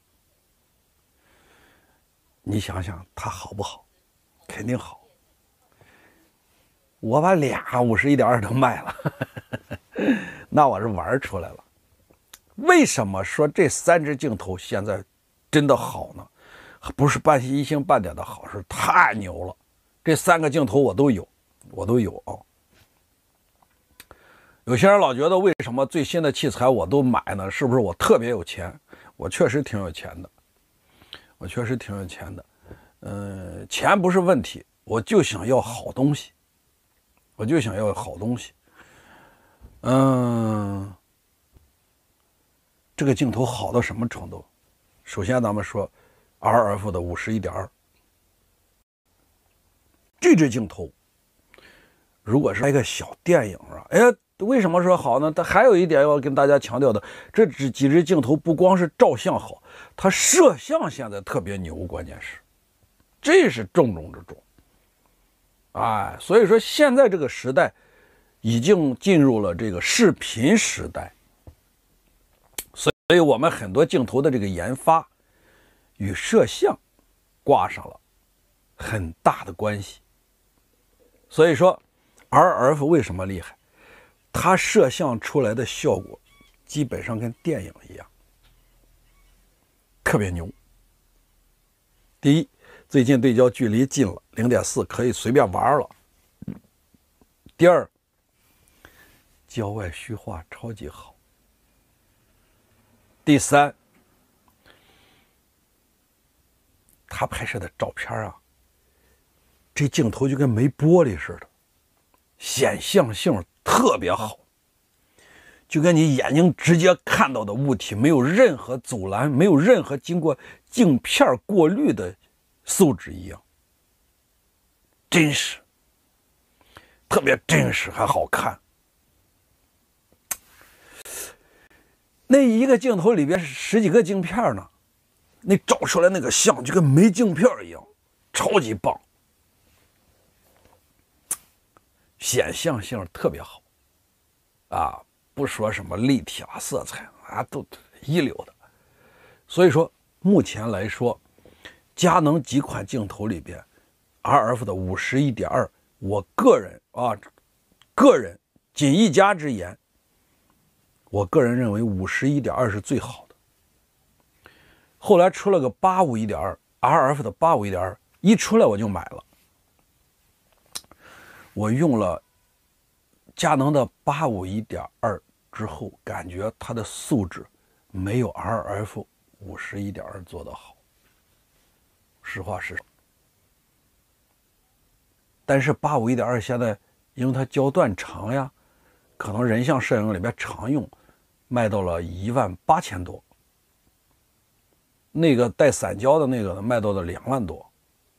你想想它好不好？肯定好。我把俩五十一点二都卖了，那我是玩出来了。为什么说这三支镜头现在真的好呢？不是半一星半点的好，是太牛了。这三个镜头我都有，我都有啊。有些人老觉得为什么最新的器材我都买呢？是不是我特别有钱？我确实挺有钱的，我确实挺有钱的。嗯，钱不是问题，我就想要好东西，我就想要好东西。嗯，这个镜头好到什么程度？首先咱们说 R F 的五十一点二，这支镜头如果是拍一个小电影啊，哎，为什么说好呢？它还有一点要跟大家强调的，这几几支镜头不光是照相好，它摄像现在特别牛，关键是，这是重中之重。哎，所以说现在这个时代已经进入了这个视频时代，所以我们很多镜头的这个研发与摄像挂上了很大的关系。所以说 R F 为什么厉害？它摄像出来的效果基本上跟电影一样，特别牛。第一，最近对焦距离近了 零点四 可以随便玩了。第二，郊外虚化超级好。第三，他拍摄的照片啊，这镜头就跟没玻璃似的，显像性特别好，就跟你眼睛直接看到的物体没有任何阻拦，没有任何经过镜片过滤的素质一样，真实，特别真实还好看。那一个镜头里边是十几个镜片呢，那照出来那个像就跟没镜片一样，超级棒，显像性特别好啊，不说什么立体啊、色彩啊，都一流的。所以说目前来说，佳能几款镜头里边 R F 的五十一点二，我个人啊个人仅一家之言，我个人认为五十一点二是最好的。后来出了个八五一点二 R F 的八五一点二，一出来我就买了。我用了佳能的八五一点二之后，感觉它的素质没有 R F 五十一点二做得好，实话实说。但是八五一点二现在因为它焦段长呀，可能人像摄影里边常用，卖到了一万八千多。那个带散焦的那个呢，卖到了两万多，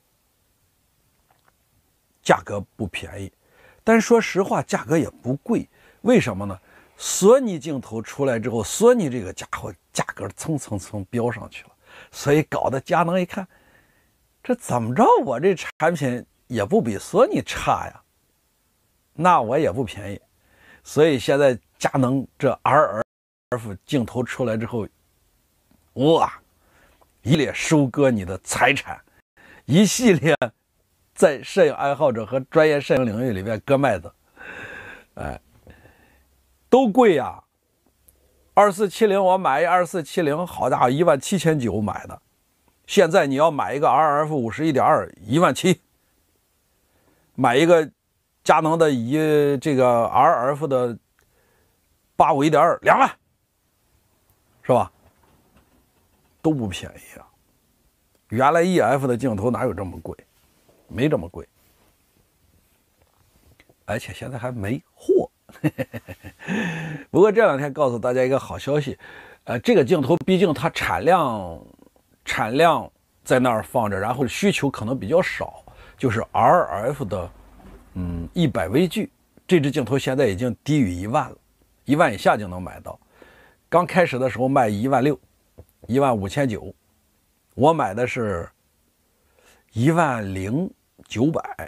价格不便宜。但是说实话，价格也不贵。为什么呢？索尼镜头出来之后，索尼这个家伙价格蹭蹭蹭飙上去了，所以搞得佳能一看，这怎么着，我这产品也不比索尼差呀，那我也不便宜。所以现在佳能这 R F 镜头出来之后，哇，一列收割你的财产，一系列在摄影爱好者和专业摄影领域里面割麦子，哎， 都贵呀。二四七零我买一二四七零，好家伙，一万七千九买的。现在你要买一个 R F 五十一点二，一万七。买一个佳能的一这个 R F 的八五一点二，两万，是吧？都不便宜啊。原来 E F 的镜头哪有这么贵？没这么贵，而且现在还没货。不过这两天告诉大家一个好消息，呃，这个镜头毕竟它产量产量在那儿放着，然后需求可能比较少，就是 R F 的嗯一百微距，这支镜头现在已经低于一万了，一万以下就能买到。刚开始的时候卖一万六，一万五千九，我买的是一万零九百，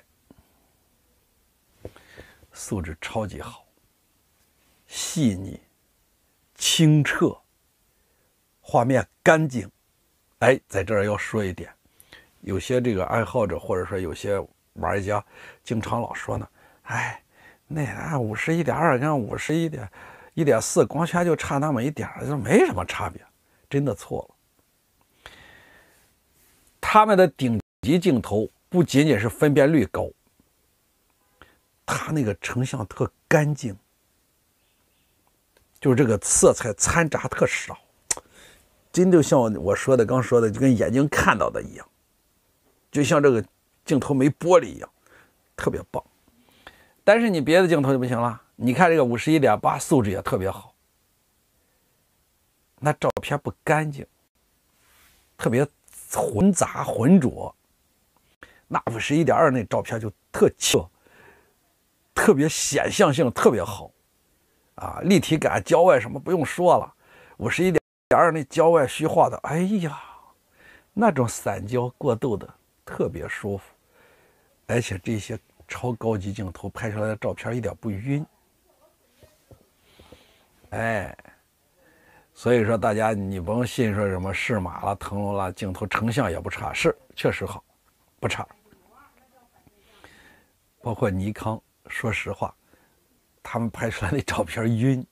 素质超级好。细腻、清澈，画面干净。哎，在这儿要说一点，有些这个爱好者或者说有些玩家，经常老说呢，哎，那五十一点二跟五十一点一点四光圈就差那么一点，就没什么差别，真的错了。他们的顶级镜头不仅仅是分辨率高，它那个成像特干净。就是这个色彩掺杂特少，真就像我说的刚说的，就跟眼睛看到的一样，就像这个镜头没玻璃一样，特别棒。但是你别的镜头就不行了，你看这个 五十一点八 素质也特别好，那照片不干净，特别混杂浑浊。那 五十一点二 那照片就特清，特别显像性特别好。啊，立体感、焦外什么不用说了， 五十一点二 那焦外虚化的，哎呀，那种散焦过渡的特别舒服，而且这些超高级镜头拍出来的照片一点不晕。哎，所以说大家你不用信说什么适马了、腾龙了，镜头成像也不差，是确实好，不差。包括尼康，说实话。他们拍出来的照片晕，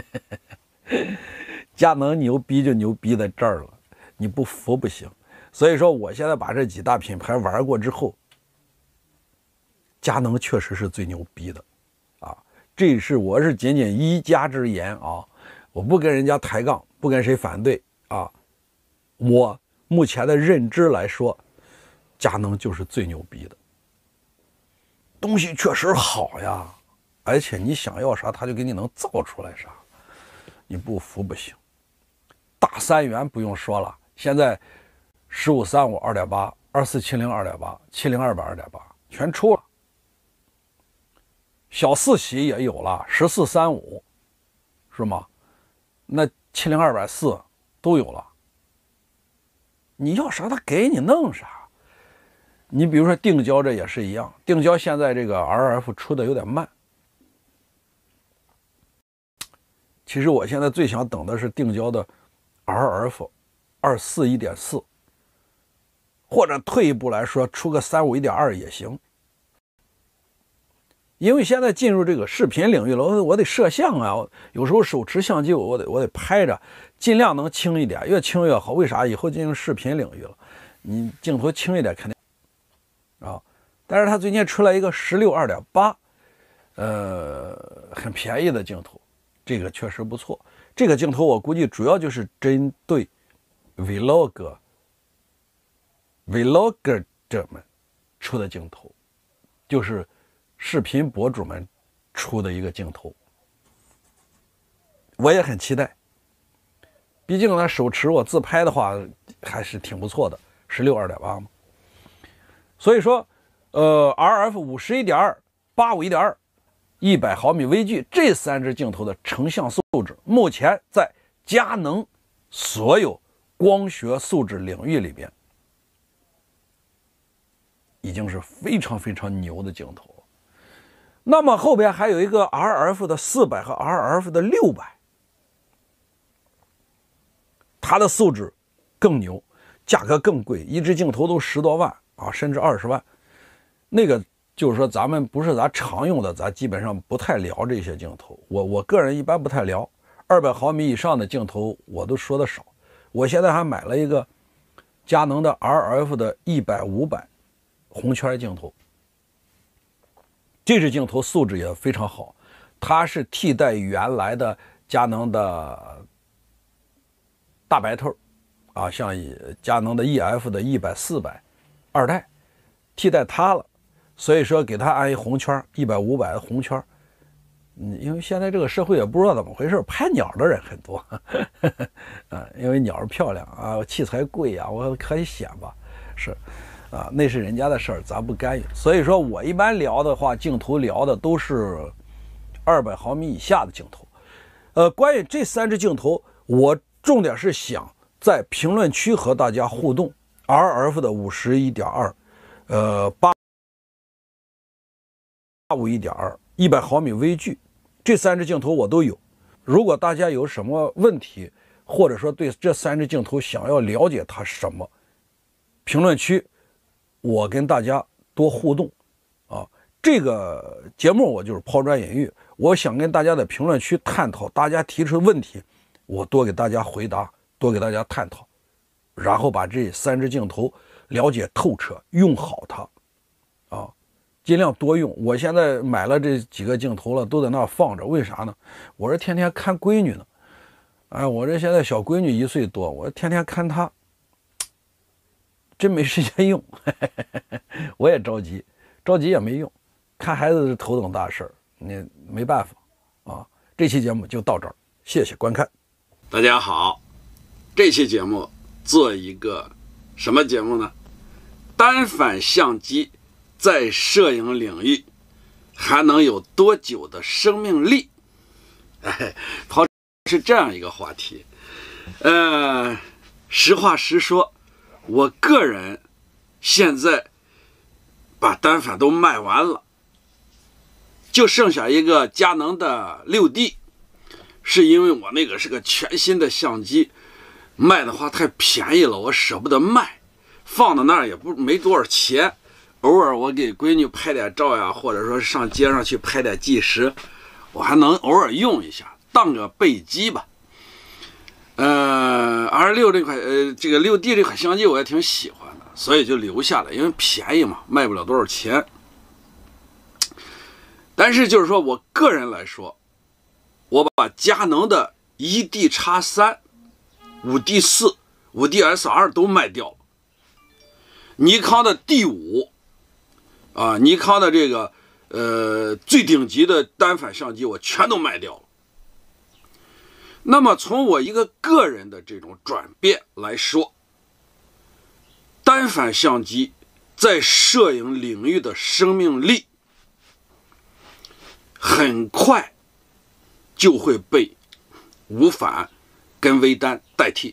佳能牛逼就牛逼在这儿了，你不服不行。所以说，我现在把这几大品牌玩过之后，佳能确实是最牛逼的，啊，这是我是仅仅一家之言啊，我不跟人家抬杠，不跟谁反对啊。我目前的认知来说，佳能就是最牛逼的，东西确实好呀。而且你想要啥，他就给你能造出来啥，你不服不行。大三元不用说了，现在十五三五二点八、二四七零二点八、七零二百二点八全出了，小四喜也有了，十四三五是吗？那七零二百四都有了。你要啥，他给你弄啥。你比如说定焦这也是一样，定焦现在这个 R F 出的有点慢。其实我现在最想等的是定焦的 R F 二四一点四，或者退一步来说，出个三五一点二也行。因为现在进入这个视频领域了，我得摄像啊，有时候手持相机我得我得拍着，尽量能轻一点，越轻越好。为啥？以后进入视频领域了，你镜头轻一点肯定啊。但是它最近出来一个十六二点八，呃，很便宜的镜头。这个确实不错，这个镜头我估计主要就是针对 vlog vlogger 们出的镜头，就是视频博主们出的一个镜头。我也很期待，毕竟呢手持我自拍的话还是挺不错的， 十六二点八嘛。所以说呃 R F 五十一点二、八五一点二一百毫米微距这三支镜头的成像素质，目前在佳能所有光学素质领域里边，已经是非常非常牛的镜头了。那么后边还有一个 R F 的四百和 R F 的六百，它的素质更牛，价格更贵，一支镜头都十多万啊，甚至二十万。那个就是说咱们不是咱常用的，咱基本上不太聊这些镜头。我我个人一般不太聊，二百毫米以上的镜头我都说的少。我现在还买了一个佳能的 R F 的一百、五百红圈镜头，这支镜头素质也非常好，它是替代原来的佳能的大白头啊，像佳能的 E F 的一百、四百二代替代它了。所以说给它安一红圈，一百、五百的红圈。嗯，因为现在这个社会也不知道怎么回事，拍鸟的人很多，啊，因为鸟漂亮啊，器材贵啊，我可以显吧，是，啊，那是人家的事儿，咱不干预。所以说我一般聊的话，镜头聊的都是二百毫米以下的镜头。呃，关于这三支镜头，我重点是想在评论区和大家互动。R F 的五十一点二，呃，八。八五一点二，一百毫米微距，这三支镜头我都有。如果大家有什么问题，或者说对这三支镜头想要了解它什么，评论区我跟大家多互动啊。这个节目我就是抛砖引玉，我想跟大家在评论区探讨大家提出的问题，我多给大家回答，多给大家探讨，然后把这三支镜头了解透彻，用好它啊。尽量多用。我现在买了这几个镜头了，都在那放着。为啥呢？我是天天看闺女呢。哎，我这现在小闺女一岁多，我天天看她，真没时间用。我也着急，着急也没用。看孩子是头等大事儿，你没办法啊。这期节目就到这儿，谢谢观看。 大家好，这期节目做一个什么节目呢？单反相机在摄影领域还能有多久的生命力？哎，抛是这样一个话题。呃，实话实说，我个人现在把单反都卖完了，就剩下一个佳能的六 D， 是因为我那个是个全新的相机，卖的话太便宜了，我舍不得卖，放到那儿也不没多少钱。偶尔我给闺女拍点照呀，或者说上街上去拍点纪实，我还能偶尔用一下，当个备机吧。呃 ，R 六 这款呃这个六 D 这款相机我也挺喜欢的，所以就留下了，因为便宜嘛，卖不了多少钱。但是就是说我个人来说，我把佳能的 一 D X 三、五 D 四、五 D S 二 都卖掉了，尼康的 D 五。啊，尼康的这个呃最顶级的单反相机我全都卖掉了。那么从我一个个人的这种转变来说，单反相机在摄影领域的生命力很快就会被无反跟微单代替，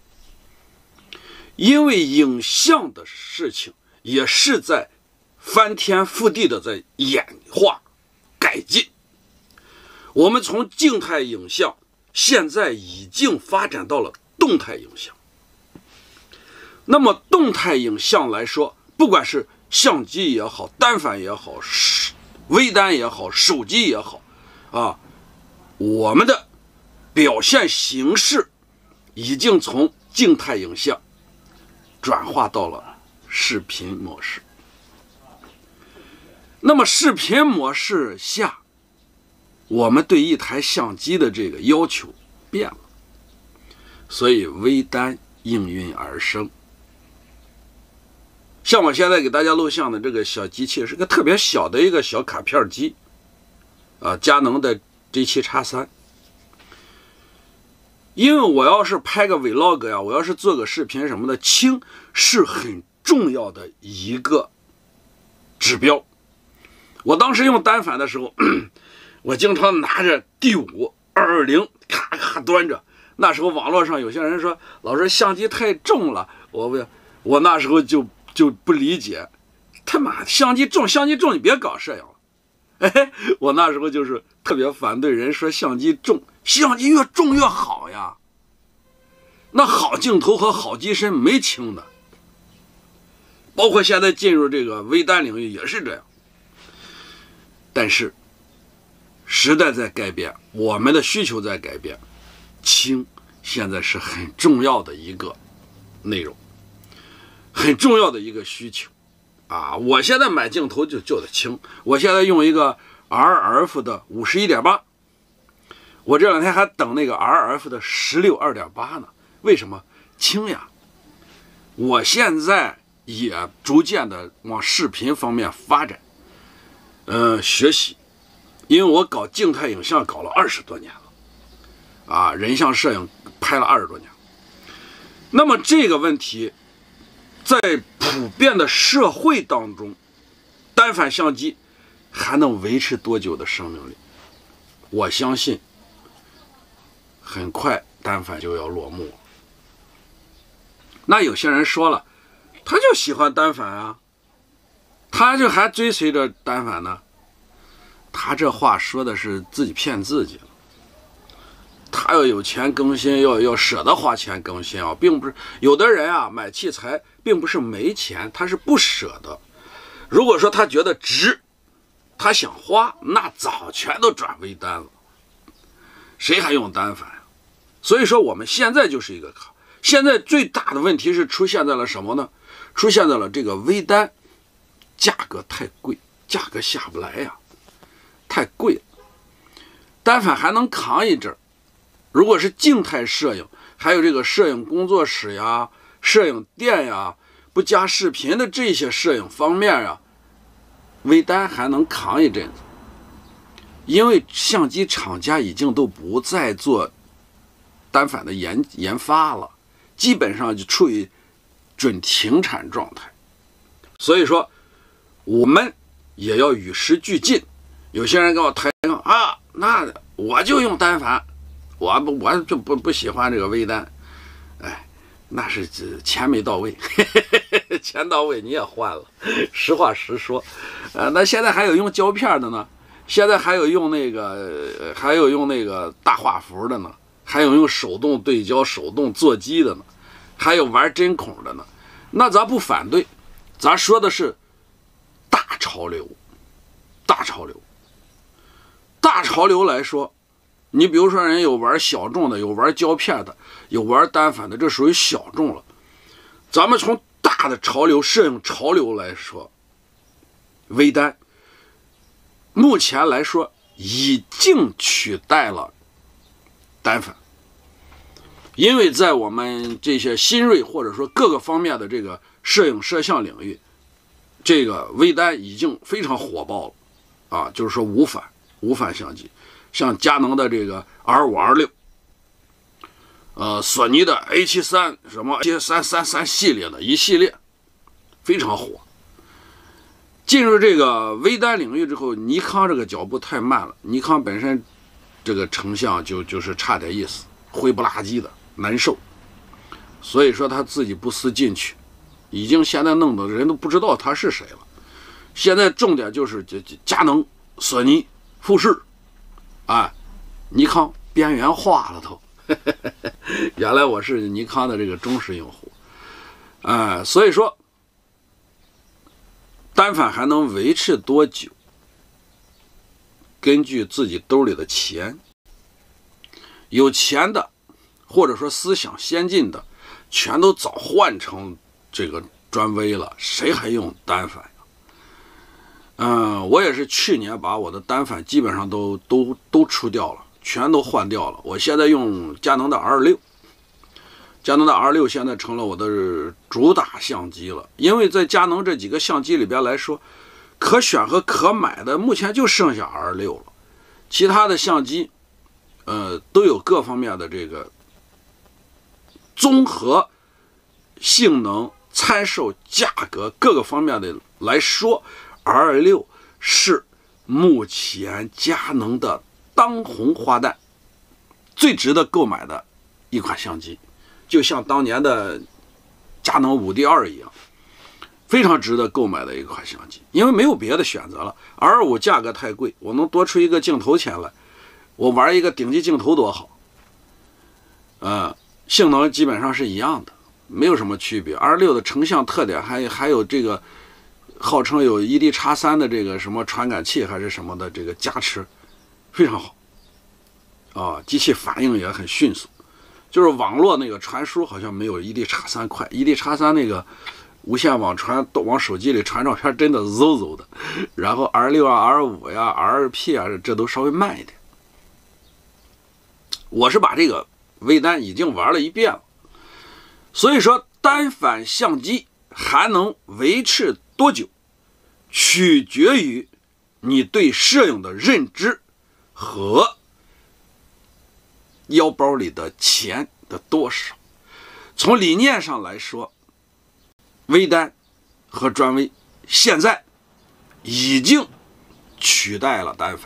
因为影像的事情也是在翻天覆地的在演化改进。我们从静态影像现在已经发展到了动态影像。那么动态影像来说，不管是相机也好，单反也好，微单也好，手机也好啊，我们的表现形式已经从静态影像转化到了视频模式。那么视频模式下，我们对一台相机的这个要求变了，所以微单应运而生。像我现在给大家录像的这个小机器是个特别小的一个小卡片机啊，佳能的 G 七 X 三。因为我要是拍个 vlog 呀，我要是做个视频什么的，轻是很重要的一个指标。我当时用单反的时候，我经常拿着 D 五 二二零咔咔端着。那时候网络上有些人说老师相机太重了，我我那时候就就不理解，他妈相机重相机重你别搞摄影了。哎，我那时候就是特别反对人说相机重，相机越重越好呀。那好镜头和好机身没轻的，包括现在进入这个微单领域也是这样。 但是时代在改变，我们的需求在改变，轻现在是很重要的一个内容，很重要的一个需求啊！我现在买镜头就就得轻，我现在用一个 R F 的五十一点八，我这两天还等那个 R F 的十六二点八呢。为什么？轻呀！我现在也逐渐的往视频方面发展，呃，学习，因为我搞静态影像搞了二十多年了，啊，人像摄影拍了二十多年。那么这个问题，在普遍的社会当中，单反相机还能维持多久的生命力？我相信，很快单反就要落幕了。那有些人说了，他就喜欢单反啊，他就还追随着单反呢。他这话说的是自己骗自己了。他要有钱更新，要要舍得花钱更新啊，并不是有的人啊买器材并不是没钱，他是不舍得。如果说他觉得值，他想花，那早全都转微单了，谁还用单反啊？所以说我们现在就是一个坎。现在最大的问题是出现在了什么呢？出现在了这个微单价格太贵，价格下不来呀，太贵了。单反还能扛一阵儿，如果是静态摄影，还有这个摄影工作室呀、摄影店呀、不加视频的这些摄影方面啊，微单还能扛一阵子。因为相机厂家已经都不再做单反的研研发了，基本上就处于准停产状态。所以说我们也要与时俱进。有些人跟我抬杠啊，那我就用单反，我不我就不不喜欢这个微单。哎，那是钱没到位，钱到位你也换了，实话实说。呃，那现在还有用胶片的呢，现在还有用那个还有用那个大画幅的呢，还有用手动对焦、手动座机的呢，还有玩针孔的呢。那咱不反对，咱说的是大潮流，大潮流，大潮流来说，你比如说人有玩小众的，有玩胶片的，有玩单反的，这属于小众了。咱们从大的潮流、摄影潮流来说，微单目前来说已经取代了单反。因为在我们这些新锐或者说各个方面的这个摄影摄像领域，这个微单已经非常火爆了啊，就是说无反无反相机，像佳能的这个 R 五 R 六，呃，索尼的 A 七三什么 A 三三三系列的一系列非常火。进入这个微单领域之后，尼康这个脚步太慢了，尼康本身这个成像就就是差点意思，灰不拉几的。难受，所以说他自己不思进取，已经现在弄得人都不知道他是谁了。现在重点就是佳能、索尼、富士，啊，尼康边缘化了都。原来我是尼康的这个忠实用户，啊，所以说单反还能维持多久？根据自己兜里的钱，有钱的。或者说思想先进的，全都早换成这个专微了，谁还用单反呀？嗯，我也是去年把我的单反基本上都都都出掉了，全都换掉了。我现在用佳能的 R 六，佳能的 R 六现在成了我的主打相机了。因为在佳能这几个相机里边来说，可选和可买的目前就剩下 R 六了，其他的相机，呃，都有各方面的这个。综合性能、参数、价格各个方面的来说 ，R 六是目前佳能的当红花旦，最值得购买的一款相机，就像当年的佳能五 D 二一样，非常值得购买的一款相机。因为没有别的选择了 ，R 五价格太贵，我能多出一个镜头钱来，我玩一个顶级镜头多好，呃。性能基本上是一样的，没有什么区别。R 六的成像特点还还有这个号称有 E D X 三 的这个什么传感器还是什么的这个加持，非常好啊，机器反应也很迅速。就是网络那个传输好像没有 E D X 三 快 ，E D X 三 那个无线网传都往手机里传照片，真的嗖嗖的。然后 R 六 啊、R 五 呀、R 二 P 啊，这都稍微慢一点。我是把这个微单已经玩了一遍了，所以说单反相机还能维持多久，取决于你对摄影的认知和腰包里的钱的多少。从理念上来说，微单和专微现在已经取代了单反。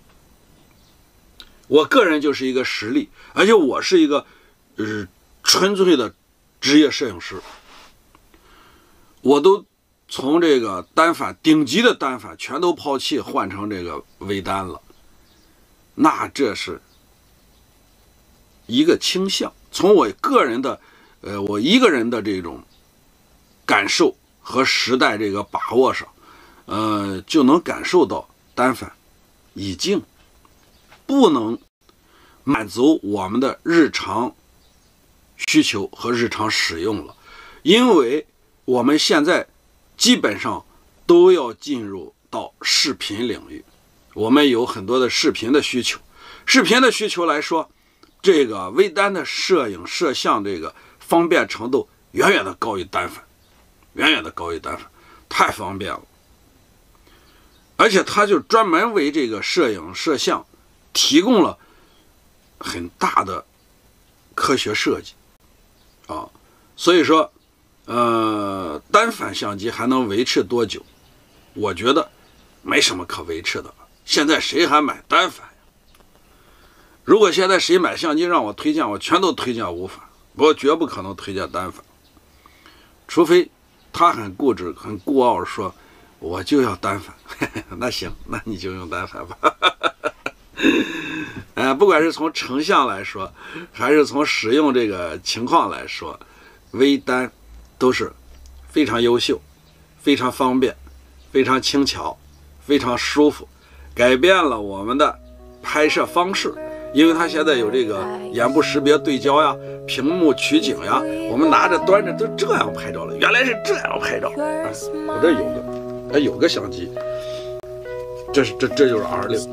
我个人就是一个实例，而且我是一个呃纯粹的职业摄影师，我都从这个单反顶级的单反全都抛弃，换成这个微单了。那这是一个倾向，从我个人的呃我一个人的这种感受和时代这个把握上，呃就能感受到单反已经不能满足我们的日常需求和日常使用了，因为我们现在基本上都要进入到视频领域，我们有很多的视频的需求。视频的需求来说，这个微单的摄影摄像这个方便程度远远的高于单反，远远的高于单反，太方便了。而且它就专门为这个摄影摄像提供了很大的科学设计啊，所以说呃单反相机还能维持多久，我觉得没什么可维持的了。现在谁还买单反呀？如果现在谁买相机让我推荐，我全都推荐无反，我绝不可能推荐单反，除非他很固执很孤傲说我就要单反那行，那你就用单反吧呃，不管是从成像来说，还是从使用这个情况来说，微单都是非常优秀，非常方便，非常轻巧，非常舒服，改变了我们的拍摄方式。因为它现在有这个眼部识别对焦呀，屏幕取景呀，我们拿着端着都这样拍照了，原来是这样拍照。哎，我这有个，哎，有个相机，这是这这就是 R 六。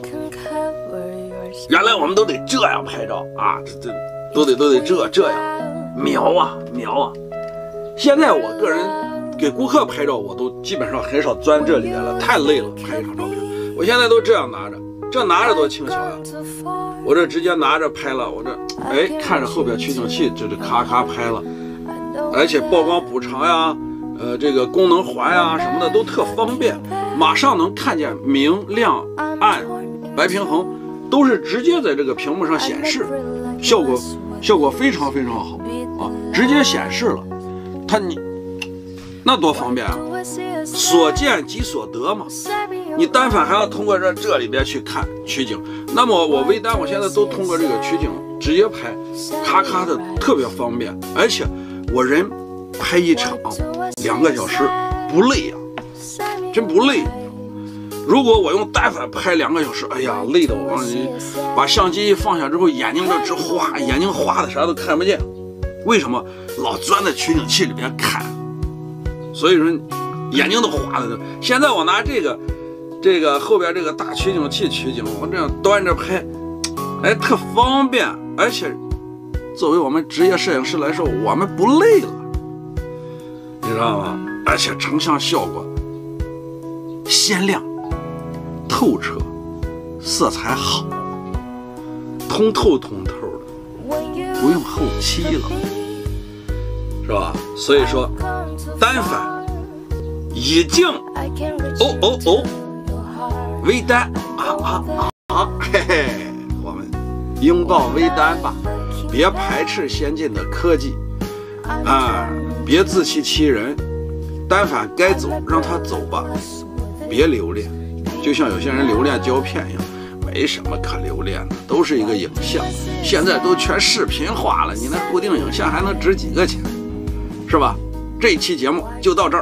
原来我们都得这样拍照啊，这这都得都得这这样瞄啊瞄啊。现在我个人给顾客拍照，我都基本上很少钻这里面了，太累了，拍一张照片。我现在都这样拿着，这拿着多轻巧呀！我这直接拿着拍了，我这哎看着后边取景器，这这咔咔拍了，而且曝光补偿呀，呃这个功能环呀什么的都特方便，马上能看见明亮暗白平衡，都是直接在这个屏幕上显示，效果效果非常非常好啊，直接显示了，它你那多方便啊！所见即所得嘛，你单反还要通过这这里边去看取景，那么我微单我现在都通过这个取景直接拍，咔咔的特别方便，而且我人拍一场两个小时不累呀、啊，真不累。如果我用单反拍两个小时，哎呀累的我把相机一放下之后眼睛就直花，眼睛花的啥都看不见。为什么？老钻在取景器里边看，所以说眼睛都花了。现在我拿这个这个后边这个大取景器取景，我这样端着拍，哎，特方便。而且作为我们职业摄影师来说，我们不累了，你知道吗？而且成像效果鲜亮、透彻，色彩好，通透通透的，不用后期了，是吧？所以说单反已经哦哦哦微单啊啊啊嘿嘿，我们拥抱微单吧，别排斥先进的科技啊，别自欺欺人，单反该走让它走吧，别留恋，就像有些人留恋胶片一样，没什么可留恋的，都是一个影像，现在都全视频化了，你那固定影像还能值几个钱，是吧？这一期节目就到这儿，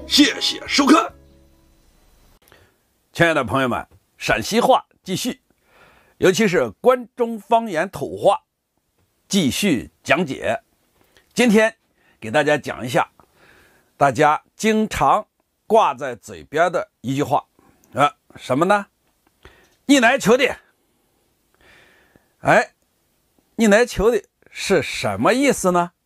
谢谢收看。 亲爱的朋友们，陕西话继续，尤其是关中方言土话继续讲解。今天给大家讲一下大家经常挂在嘴边的一句话啊，什么呢？你来求的。哎，你来求的是什么意思呢？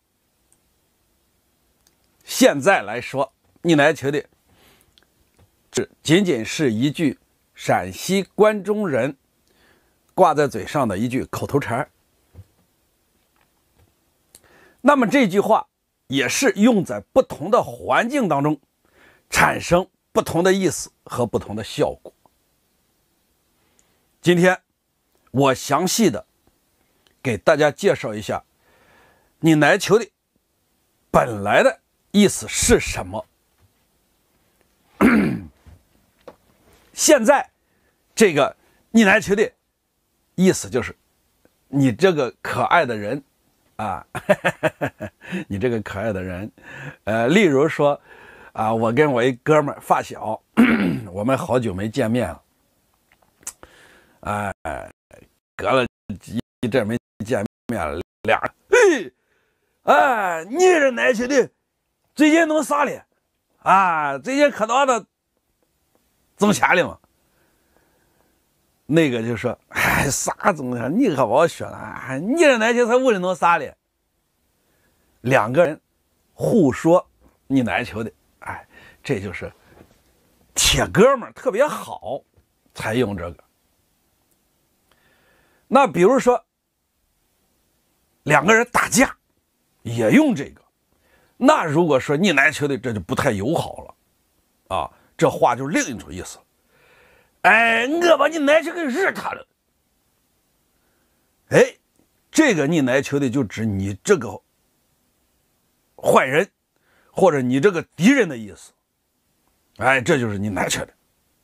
现在来说，你来求的这仅仅是一句陕西关中人挂在嘴上的一句口头禅。那么这句话也是用在不同的环境当中，产生不同的意思和不同的效果。今天我详细的给大家介绍一下你来求的本来的意思是什么。现在这个你来求的意思就是你这个可爱的人啊，你这个可爱的人，呃，例如说啊，我跟我一哥们儿发小，我们好久没见面了，哎、呃，隔了一阵没见面了，俩人，嘿，哎，你这哪去的？最近弄啥了？啊，最近可多的挣钱了嘛？那个就说，哎，啥挣钱？你可别学了，哎，你这哪去在屋里弄啥了？两个人互说你哪求的，哎，这就是铁哥们儿特别好才用这个。那比如说两个人打架也用这个，那如果说你哪求的，这就不太友好了啊，这话就另一种意思了。哎，我把你哪求给日他了。哎，这个你哪求的就指你这个坏人或者你这个敌人的意思。哎，这就是你哪求的。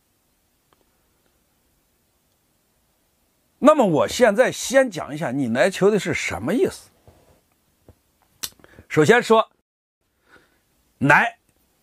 那么我现在先讲一下你来求的是什么意思。首先说来，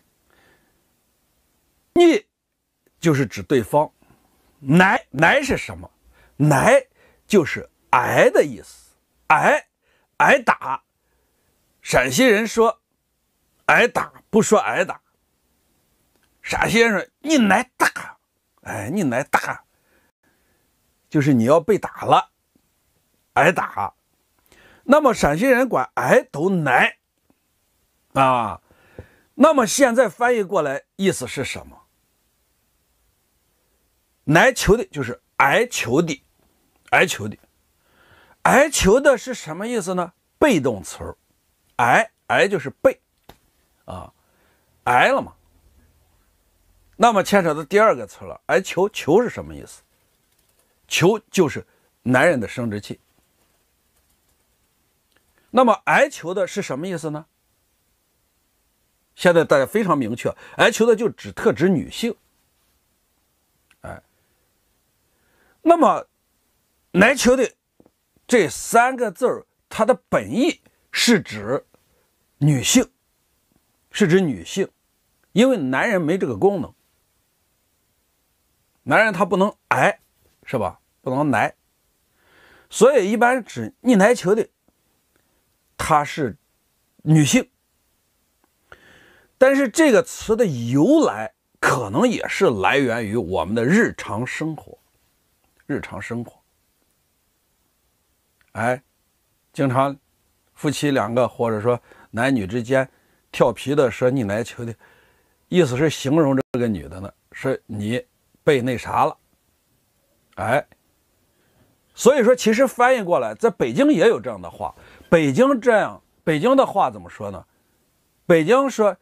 你就是指对方，来来是什么？来就是挨的意思，挨挨打。陕西人说挨打，不说挨打。陕西人说你来打，哎，你来打。就是你要被打了，挨打。那么陕西人管挨都挨啊。那么现在翻译过来意思是什么？挨求的就是挨求的，挨求的，挨求的是什么意思呢？被动词儿，挨挨就是被啊，挨了嘛。那么牵扯到第二个词了，挨求，求是什么意思？求就是男人的生殖器。那么挨求的是什么意思呢？现在大家非常明确，挨求的就只特指女性。哎，那么挨求的这三个字儿，它的本意是指女性，是指女性，因为男人没这个功能，男人他不能挨。是吧？不能挨，所以一般指你来求的，她是女性。但是这个词的由来，可能也是来源于我们的日常生活，日常生活。哎，经常夫妻两个或者说男女之间调皮的说你来求的，意思是形容这个女的呢，是你被那啥了。哎，所以说其实翻译过来，在北京也有这样的话。北京这样，北京的话怎么说呢？北京说，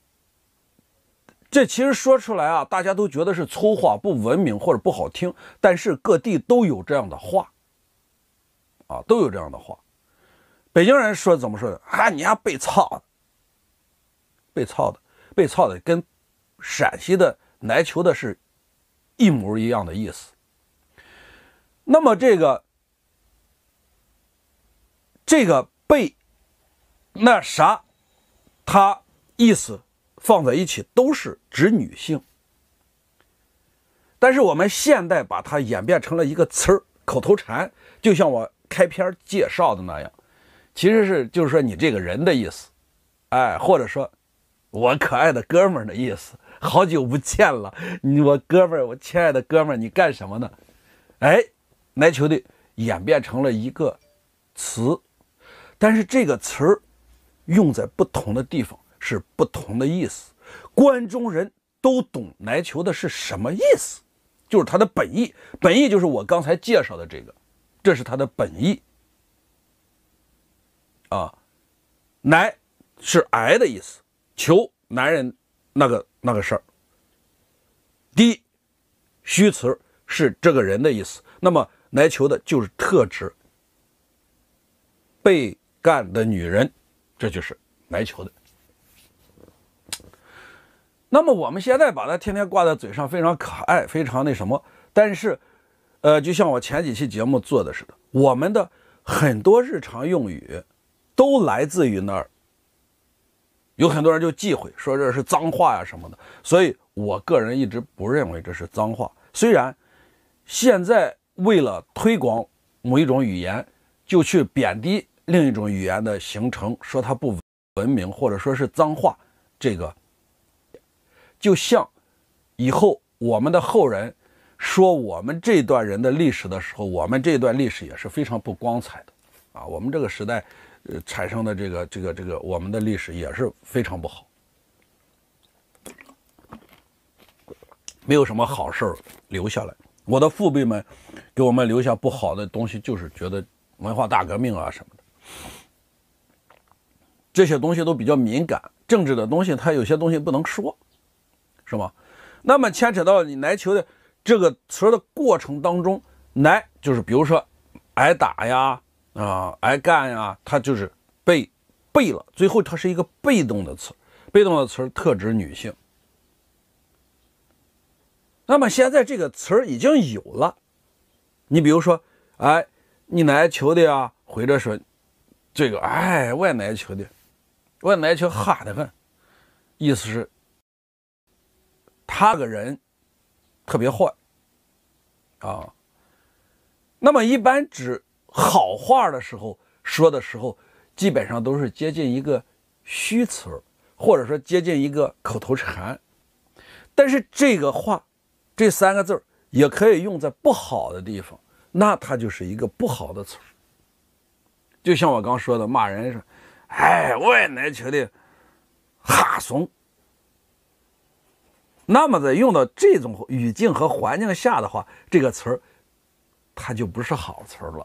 这其实说出来啊，大家都觉得是粗话、不文明或者不好听，但是各地都有这样的话，啊，都有这样的话。北京人说怎么说的？啊，你丫被操的，被操的，被操的，跟陕西的来求的是一模一样的意思。那么这个这个被那啥，它意思放在一起都是指女性，但是我们现代把它演变成了一个词儿，口头禅，就像我开篇介绍的那样，其实是就是说你这个人的意思，哎，或者说我可爱的哥们儿的意思，好久不见了，你我哥们儿，我亲爱的哥们儿，你干什么呢？哎，奶球的演变成了一个词，但是这个词儿用在不同的地方是不同的意思，关中人都懂奶球的是什么意思，就是它的本意，本意就是我刚才介绍的这个，这是它的本意啊。奶是癌的意思，球男人那个那个事儿，的虚词是这个人的意思，那么奶球的就是特指被干的女人，这就是奶球的。那么我们现在把它天天挂在嘴上，非常可爱，非常那什么，但是呃，就像我前几期节目做的似的，我们的很多日常用语都来自于那儿，有很多人就忌讳说这是脏话呀什么的，所以我个人一直不认为这是脏话。虽然现在为了推广某一种语言，就去贬低另一种语言的形成，说它不文明或者说是脏话，这个就像以后我们的后人说我们这段人的历史的时候，我们这段历史也是非常不光彩的啊，我们这个时代呃产生的这个这个这个我们的历史也是非常不好，没有什么好事留下来。我的父辈们给我们留下不好的东西，就是觉得文化大革命啊什么的，这些东西都比较敏感，政治的东西它有些东西不能说，是吧？那么牵扯到你奶球的这个词的过程当中，奶就是比如说挨打呀啊挨干呀，它就是被被了，最后它是一个被动的词，被动的词特指女性。那么现在这个词儿已经有了，你比如说，哎，你奶球的呀，或者说这个，哎，我奶球的，我奶球哈得很，意思是他个人特别坏啊。那么一般指好话的时候说的时候，基本上都是接近一个虚词，或者说接近一个口头禅。但是这个话，这三个字也可以用在不好的地方，那它就是一个不好的词。就像我刚说的，骂人说，哎，我也奶球的哈怂。那么在用到这种语境和环境下的话，这个词儿它就不是好词了。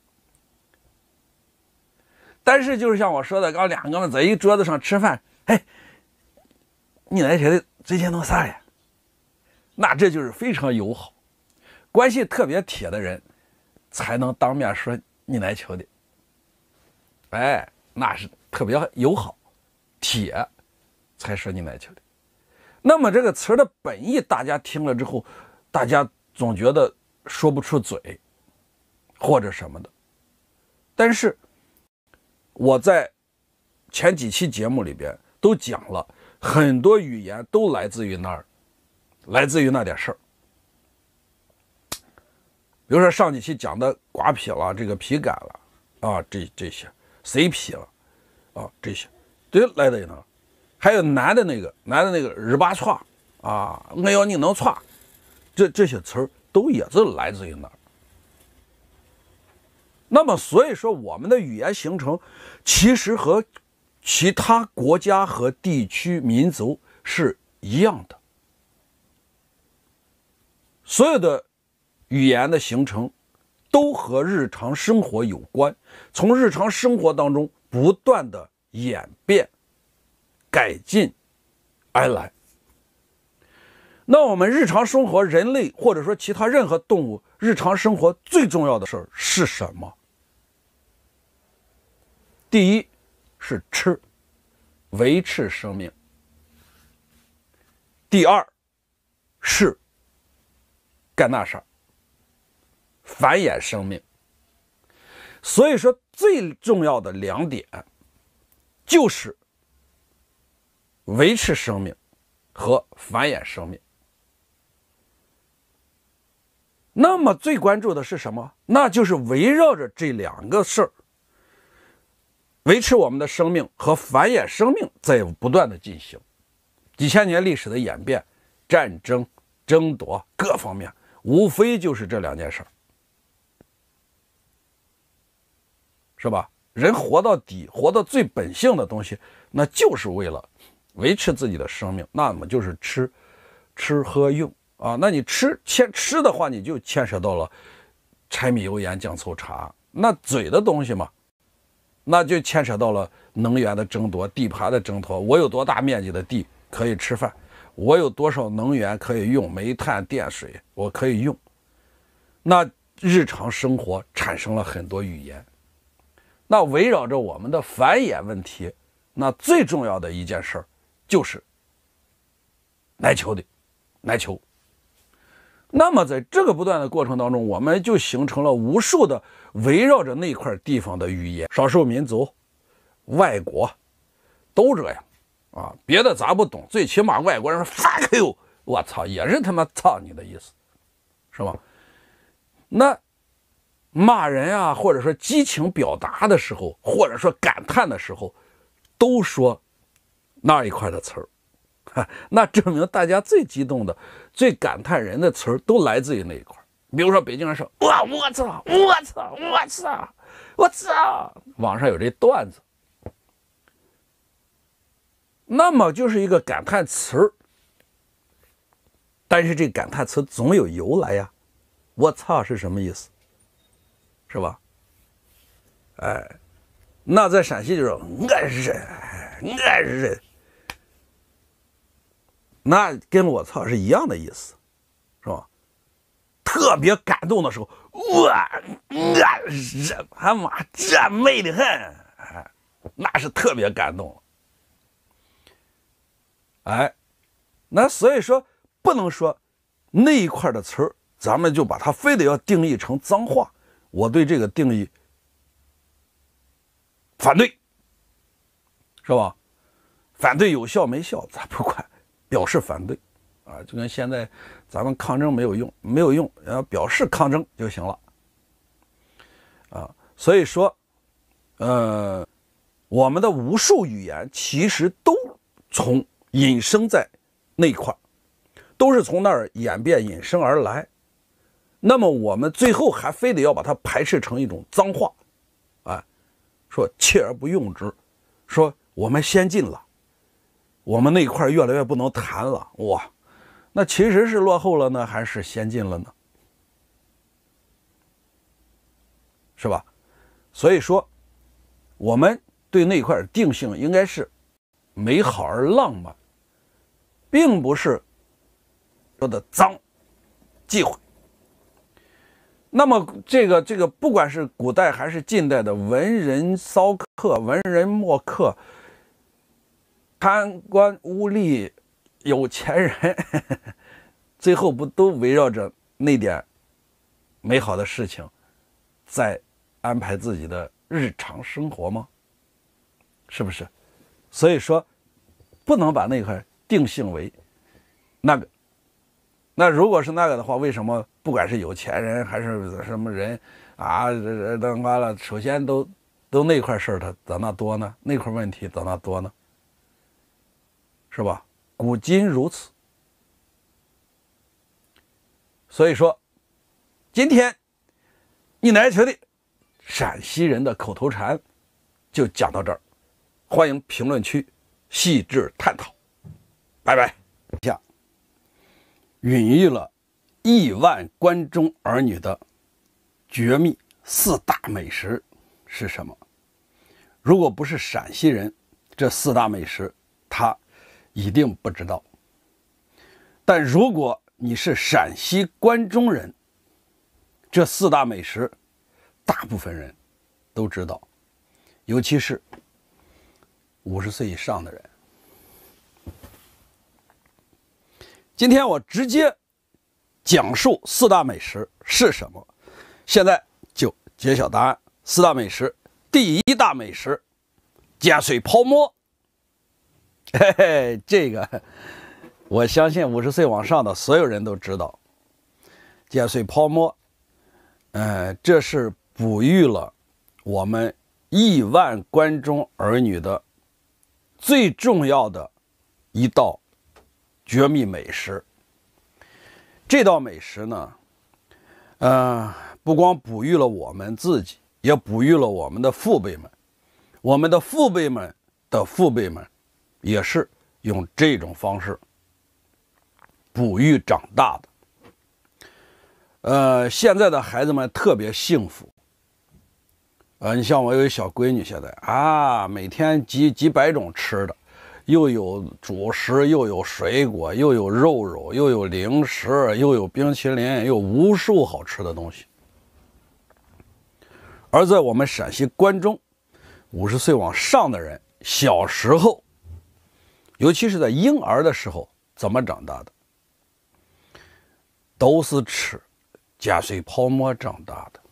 但是就是像我说的，刚两个人在一桌子上吃饭，哎，你奶球的最近弄啥呀？那这就是非常友好，关系特别铁的人才能当面说你奶球的，哎，那是特别友好铁才说你奶球的。那么这个词的本意大家听了之后，大家总觉得说不出嘴或者什么的，但是我在前几期节目里边都讲了，很多语言都来自于那儿，来自于那点事儿。比如说上几期讲的刮皮了，这个皮改了啊，这这些谁皮了啊，这些对来自于那儿。还有男的那个男的那个日巴歘啊，我要你能歘，这这些词儿都也是来自于那儿。那么所以说我们的语言形成其实和其他国家和地区民族是一样的，所有的语言的形成都和日常生活有关，从日常生活当中不断的演变改进而来。那我们日常生活，人类或者说其他任何动物日常生活最重要的事儿是什么？第一是吃，维持生命。第二是干那事儿，繁衍生命。所以说最重要的两点就是维持生命和繁衍生命。那么最关注的是什么？那就是围绕着这两个事儿，维持我们的生命和繁衍生命在不断的进行。几千年历史的演变，战争、争夺各方面，无非就是这两件事儿，是吧？人活到底，活到最本性的东西，那就是为了维持自己的生命，那么就是吃、吃喝用啊。那你吃牵吃的话，你就牵扯到了柴米油盐酱醋茶。那嘴的东西嘛，那就牵扯到了能源的争夺、地盘的争夺。我有多大面积的地可以吃饭，我有多少能源可以用，煤炭电水我可以用。那日常生活产生了很多语言。那围绕着我们的繁衍问题，那最重要的一件事儿就是奶球的奶球。那么在这个不断的过程当中，我们就形成了无数的围绕着那块地方的语言，少数民族、外国都这样啊，别的咱不懂，最起码外国人说 fuck you， 我操，也是他妈操你的意思，是吧？那骂人啊，或者说激情表达的时候，或者说感叹的时候，都说那一块的词儿，那证明大家最激动的、最感叹人的词儿都来自于那一块。比如说北京人说哇我操我操我操我操，网上有这段子，那么就是一个感叹词儿，但是这感叹词总有由来呀。我操是什么意思？是吧？哎，那在陕西就是我日我日，那跟我操是一样的意思，是吧？特别感动的时候，我我日他妈这美得很，哎，那是特别感动了。哎，那所以说不能说那一块的词儿，咱们就把它非得要定义成脏话。我对这个定义反对，是吧？反对有效没效咱不管，表示反对啊，就跟现在咱们抗争没有用，没有用，要表示抗争就行了啊。所以说，呃，我们的无数语言其实都从引申在那一块，都是从那儿演变引申而来。那么我们最后还非得要把它排斥成一种脏话，哎，说锲而不用之，说我们先进了，我们那一块越来越不能谈了，哇，那其实是落后了呢，还是先进了呢？是吧？所以说，我们对那块定性应该是美好而浪漫，并不是说的脏、忌讳。那么这个这个，不管是古代还是近代的文人骚客、文人墨客、贪官污吏、有钱人，呵呵，最后不都围绕着那点美好的事情，在安排自己的日常生活吗？是不是？所以说，不能把那块定性为那个。那如果是那个的话，为什么不管是有钱人还是什么人啊，这当官了，首先都都那块事儿，他咋那多呢？那块问题咋那多呢？是吧？古今如此。所以说，今天一奶球的陕西人的口头禅就讲到这儿，欢迎评论区细致探讨，拜拜。下。孕育了亿万关中儿女的绝密四大美食是什么？如果不是陕西人，这四大美食他一定不知道。但如果你是陕西关中人，这四大美食大部分人都知道，尤其是五十岁以上的人。今天我直接讲述四大美食是什么，现在就揭晓答案。四大美食，第一大美食，碱水泡馍。 嘿嘿，这个我相信五十岁往上的所有人都知道，碱水泡沫，呃，这是哺育了我们亿万关中儿女的最重要的一道绝密美食。这道美食呢，呃，不光哺育了我们自己，也哺育了我们的父辈们，我们的父辈们的父辈们也是用这种方式哺育长大的。呃，现在的孩子们特别幸福。呃，你像我有一小闺女，现在啊，每天几几百种吃的，又有主食，又有水果，又有肉肉，又有零食，又有冰淇淋，又有无数好吃的东西。而在我们陕西关中，五十岁往上的人，小时候，尤其是在婴儿的时候，怎么长大的？都是吃碱水泡沫长大的。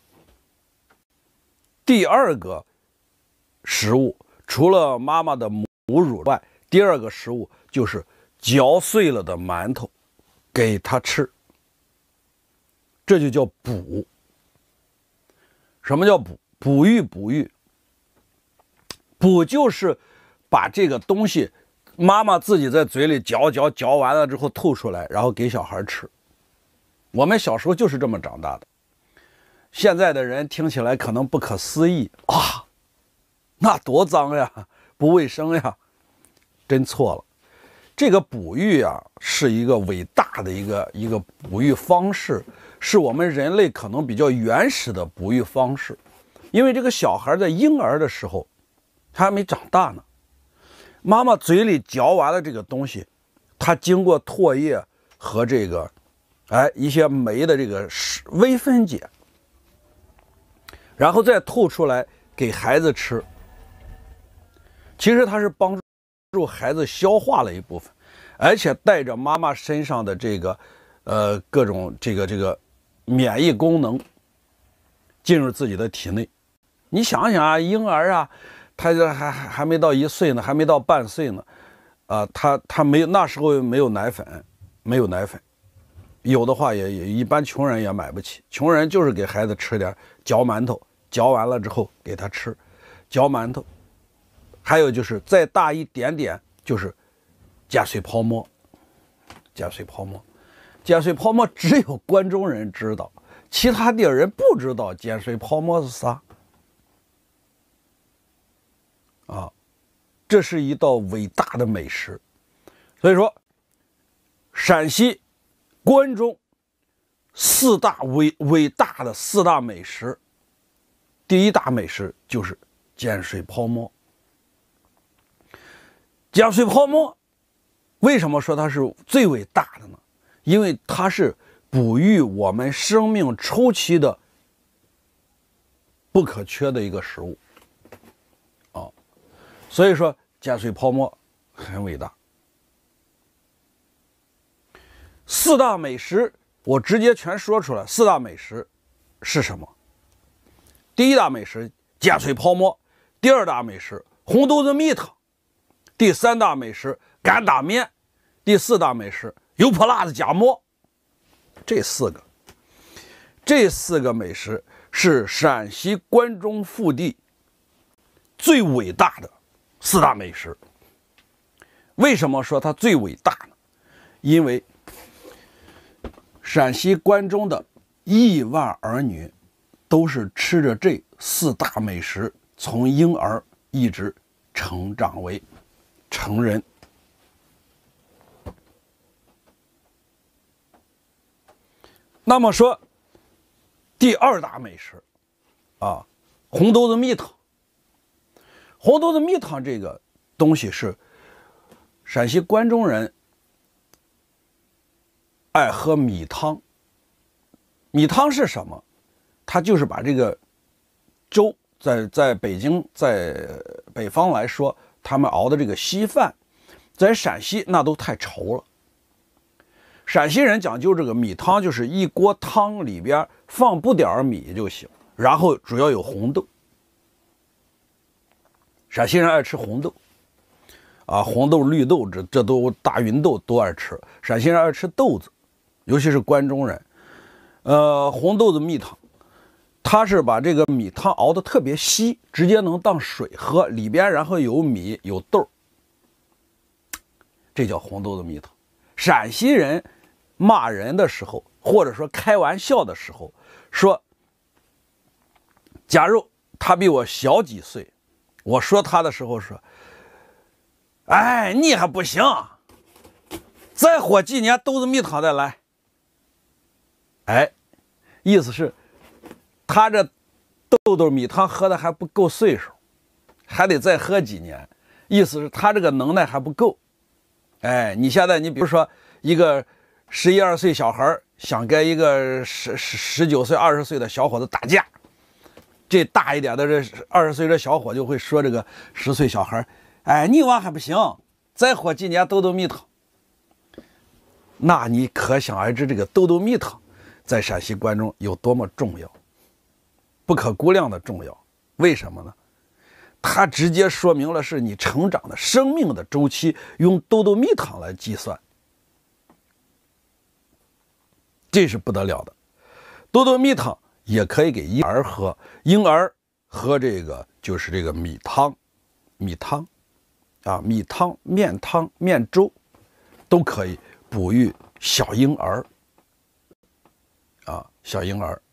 第二个食物，除了妈妈的母乳外，第二个食物就是嚼碎了的馒头，给他吃，这就叫哺。什么叫哺？哺育，哺育，哺就是把这个东西，妈妈自己在嘴里嚼嚼嚼完了之后吐出来，然后给小孩吃。我们小时候就是这么长大的。现在的人听起来可能不可思议啊，那多脏呀，不卫生呀，真错了。这个哺育啊，是一个伟大的一个一个哺育方式，是我们人类可能比较原始的哺育方式。因为这个小孩在婴儿的时候，他还没长大呢，妈妈嘴里嚼完了这个东西，他经过唾液和这个，哎一些酶的这个微分解。然后再吐出来给孩子吃，其实它是帮助孩子消化了一部分，而且带着妈妈身上的这个，呃，各种这个这个免疫功能进入自己的体内。你想想啊，婴儿啊，他这还还还没到一岁呢，还没到半岁呢，啊、呃，他他没有那时候没有奶粉，没有奶粉。有的话也也一般穷人也买不起，穷人就是给孩子吃点嚼馒头，嚼完了之后给他吃，嚼馒头。还有就是再大一点点就是碱水泡沫，碱水泡沫，碱水泡沫只有关中人知道，其他地儿人不知道碱水泡沫是啥。啊，这是一道伟大的美食。所以说，陕西关中四大伟伟大的四大美食，第一大美食就是碱水泡沫。碱水泡沫为什么说它是最伟大的呢？因为它是哺育我们生命周期的不可缺的一个食物啊，所以说碱水泡沫很伟大。四大美食我直接全说出来，四大美食是什么？第一大美食碱水泡沫，第二大美食红豆子蜜汤，第三大美食干打面，第四大美食油泼辣子夹馍。这四个，这四个美食是陕西关中腹地最伟大的四大美食。为什么说它最伟大呢？因为陕西关中的亿万儿女都是吃着这四大美食从婴儿一直成长为成人。那么说第二大美食啊，红豆子蜜汤。红豆子蜜汤这个东西是陕西关中人爱喝米汤。米汤是什么？它就是把这个粥，在在北京，在北方来说，他们熬的这个稀饭，在陕西那都太稠了。陕西人讲究这个米汤，就是一锅汤里边放不点儿米就行，然后主要有红豆。陕西人爱吃红豆啊，红豆、绿豆这这都大芸豆都爱吃。陕西人爱吃豆子，尤其是关中人。呃，红豆子蜜汤，它是把这个米汤熬得特别稀，直接能当水喝，里边然后有米有豆，这叫红豆子蜜汤。陕西人骂人的时候，或者说开玩笑的时候，说，假如他比我小几岁，我说他的时候说，哎，你还不行，再活几年豆子蜜汤再来。哎，意思是，他这豆豆蜜汤喝的还不够岁数，还得再喝几年。意思是，他这个能耐还不够。哎，你现在你比如说一个十一二岁小孩想跟一个十十十九岁、二十岁的小伙子打架，这大一点的这二十岁这小伙就会说这个十岁小孩，哎，你娃还不行，再活几年豆豆蜜汤。那你可想而知，这个豆豆蜜汤在陕西关中有多么重要，不可估量的重要。为什么呢？它直接说明了是你成长的生命的周期用豆豆蜜汤来计算，这是不得了的。豆豆蜜汤也可以给婴儿喝，婴儿喝这个就是这个米汤，米汤啊，米汤、面汤、面粥都可以哺育小婴儿啊，小婴儿。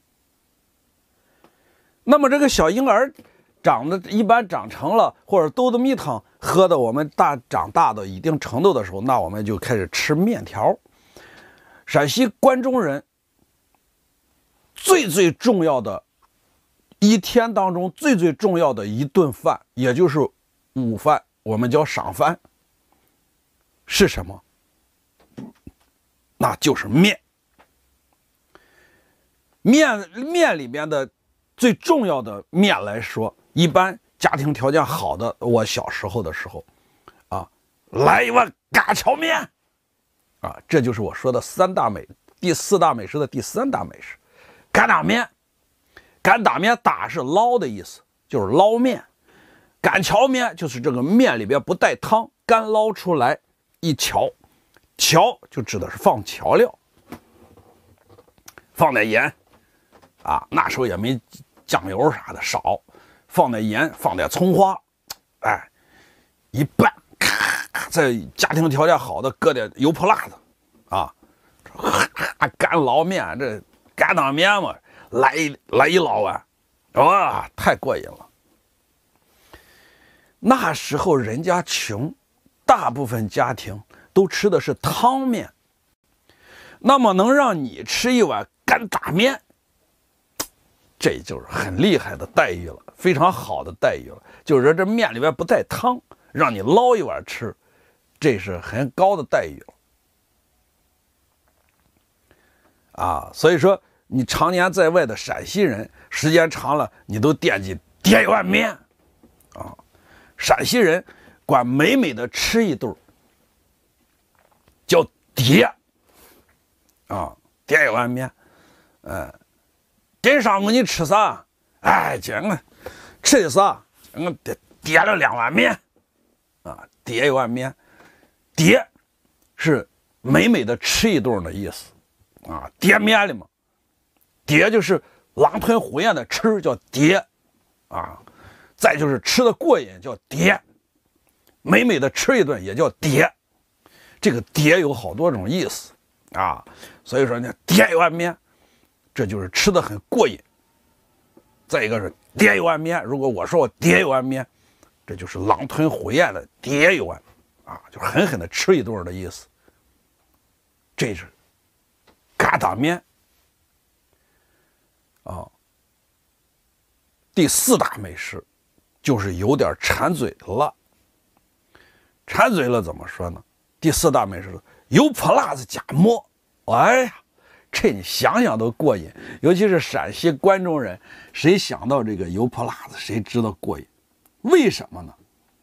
那么这个小婴儿长得一般长成了，或者豆豆蜜汤喝的我们大长大到一定程度的时候，那我们就开始吃面条。陕西关中人最最重要的一天当中最最重要的一顿饭，也就是午饭，我们叫晌饭，是什么？那就是面。面面里边的最重要的面来说，一般家庭条件好的，我小时候的时候啊，来一碗嘎炒面啊，这就是我说的三大美第四大美食的第三大美食，干打面。干打面，打是捞的意思，就是捞面。干荞面就是这个面里边不带汤，干捞出来一荞，荞就指的是放调料，放点盐啊，那时候也没酱油啥的，少放点盐，放点葱花，哎，一拌，咔，在家庭条件好的搁点油泼辣子啊，干捞面，这干打面嘛。来一来一老碗，哇，太过瘾了。那时候人家穷，大部分家庭都吃的是汤面，那么能让你吃一碗干打面，这就是很厉害的待遇了，非常好的待遇了。就是说这面里边不带汤，让你捞一碗吃，这是很高的待遇了。啊，所以说。你常年在外的陕西人，时间长了，你都惦记叠一碗面，啊，陕西人管美美的吃一顿叫叠，啊，叠一碗面，嗯，今上午你吃啥？哎，今个吃的啥？今个叠叠了两碗面，啊，叠一碗面，叠是美美的吃一顿的意思，啊，叠面了嘛。叠就是狼吞虎咽的吃叫叠啊，再就是吃的过瘾叫叠，美美的吃一顿也叫叠，这个叠有好多种意思啊，所以说呢，叠一碗面，这就是吃的很过瘾。再一个是叠一碗面，如果我说我叠一碗面，这就是狼吞虎咽的叠一碗啊，就是狠狠的吃一顿的意思。这是嘎打面。啊，第四大美食就是有点馋嘴了。馋嘴了怎么说呢？第四大美食油泼辣子加馍，哎呀，这你想想都过瘾。尤其是陕西关中人，谁想到这个油泼辣子，谁知道过瘾。为什么呢？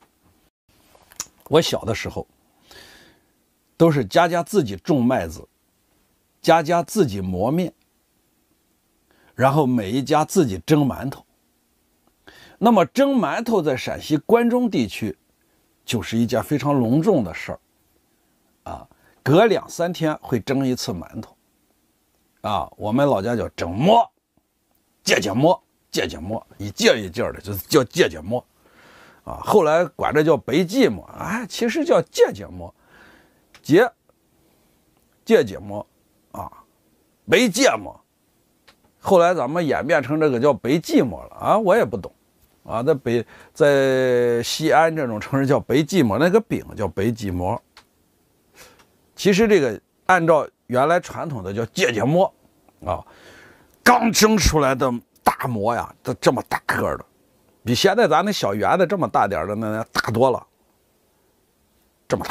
我小的时候都是家家自己种麦子，家家自己磨面。然后每一家自己蒸馒头。那么蒸馒头在陕西关中地区就是一件非常隆重的事儿，啊，隔两三天会蒸一次馒头，啊，我们老家叫蒸馍，借借馍，借借馍，一届一届的，就是叫借借馍，啊，后来管这叫白芥末，哎，其实叫借借馍，借借借馍，啊，白芥末。后来咱们演变成这个叫白芥末了啊，我也不懂，啊，在北在西安这种城市叫白芥末，那个饼叫白芥末。其实这个按照原来传统的叫芥芥末，啊，刚蒸出来的大馍呀，都这么大个的，比现在咱那小圆的这么大点的那大多了，这么大。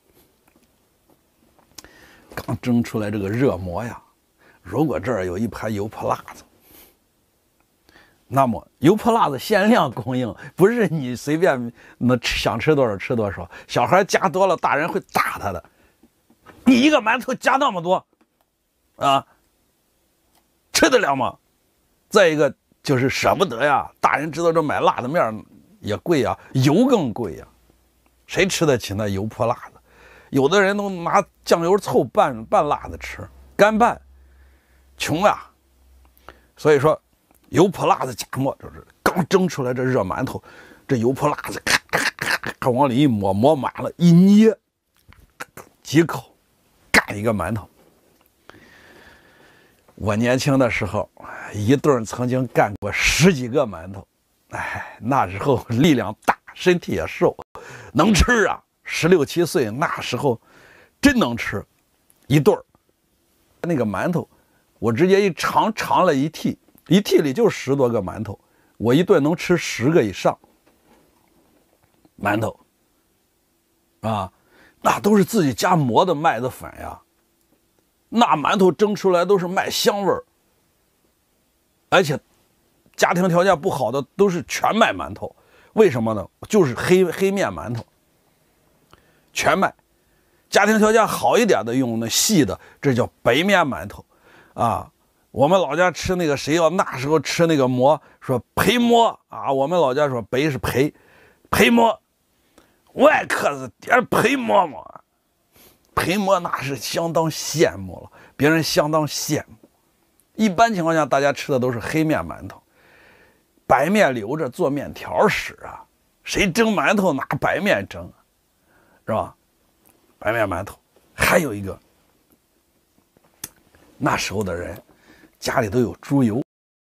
刚蒸出来这个热馍呀。如果这儿有一盘油泼辣子，那么油泼辣子限量供应，不是你随便能吃想吃多少吃多少。小孩加多了，大人会打他的。你一个馒头加那么多，啊，吃得了吗？再一个就是舍不得呀，大人知道这买辣子面也贵呀，油更贵呀，谁吃得起那油泼辣子？有的人都拿酱油凑拌拌辣子吃，干拌。穷啊，所以说油泼辣子夹馍，就是刚蒸出来这热馒头，这油泼辣子咔咔咔咔往里一抹，抹满了，一捏，几口干一个馒头。我年轻的时候，一顿曾经干过十几个馒头，哎，那时候力量大，身体也瘦，能吃啊。十六七岁那时候，真能吃，一顿那个馒头。我直接一尝尝了一屉，一屉里就十多个馒头，我一顿能吃十个以上馒头，啊，那都是自己家磨的麦子粉呀，那馒头蒸出来都是麦香味儿，而且家庭条件不好的都是全麦馒头，为什么呢？就是黑黑面馒头，全麦，家庭条件好一点的用那细的，这叫白面馒头。啊，我们老家吃那个谁要那时候吃那个馍，说培馍啊，我们老家说白是培，培馍，外可是点培馍嘛，培馍那是相当羡慕了，别人相当羡慕。一般情况下，大家吃的都是黑面馒头，白面留着做面条使啊，谁蒸馒头拿白面蒸，是吧？白面馒头，还有一个。那时候的人家里都有猪油，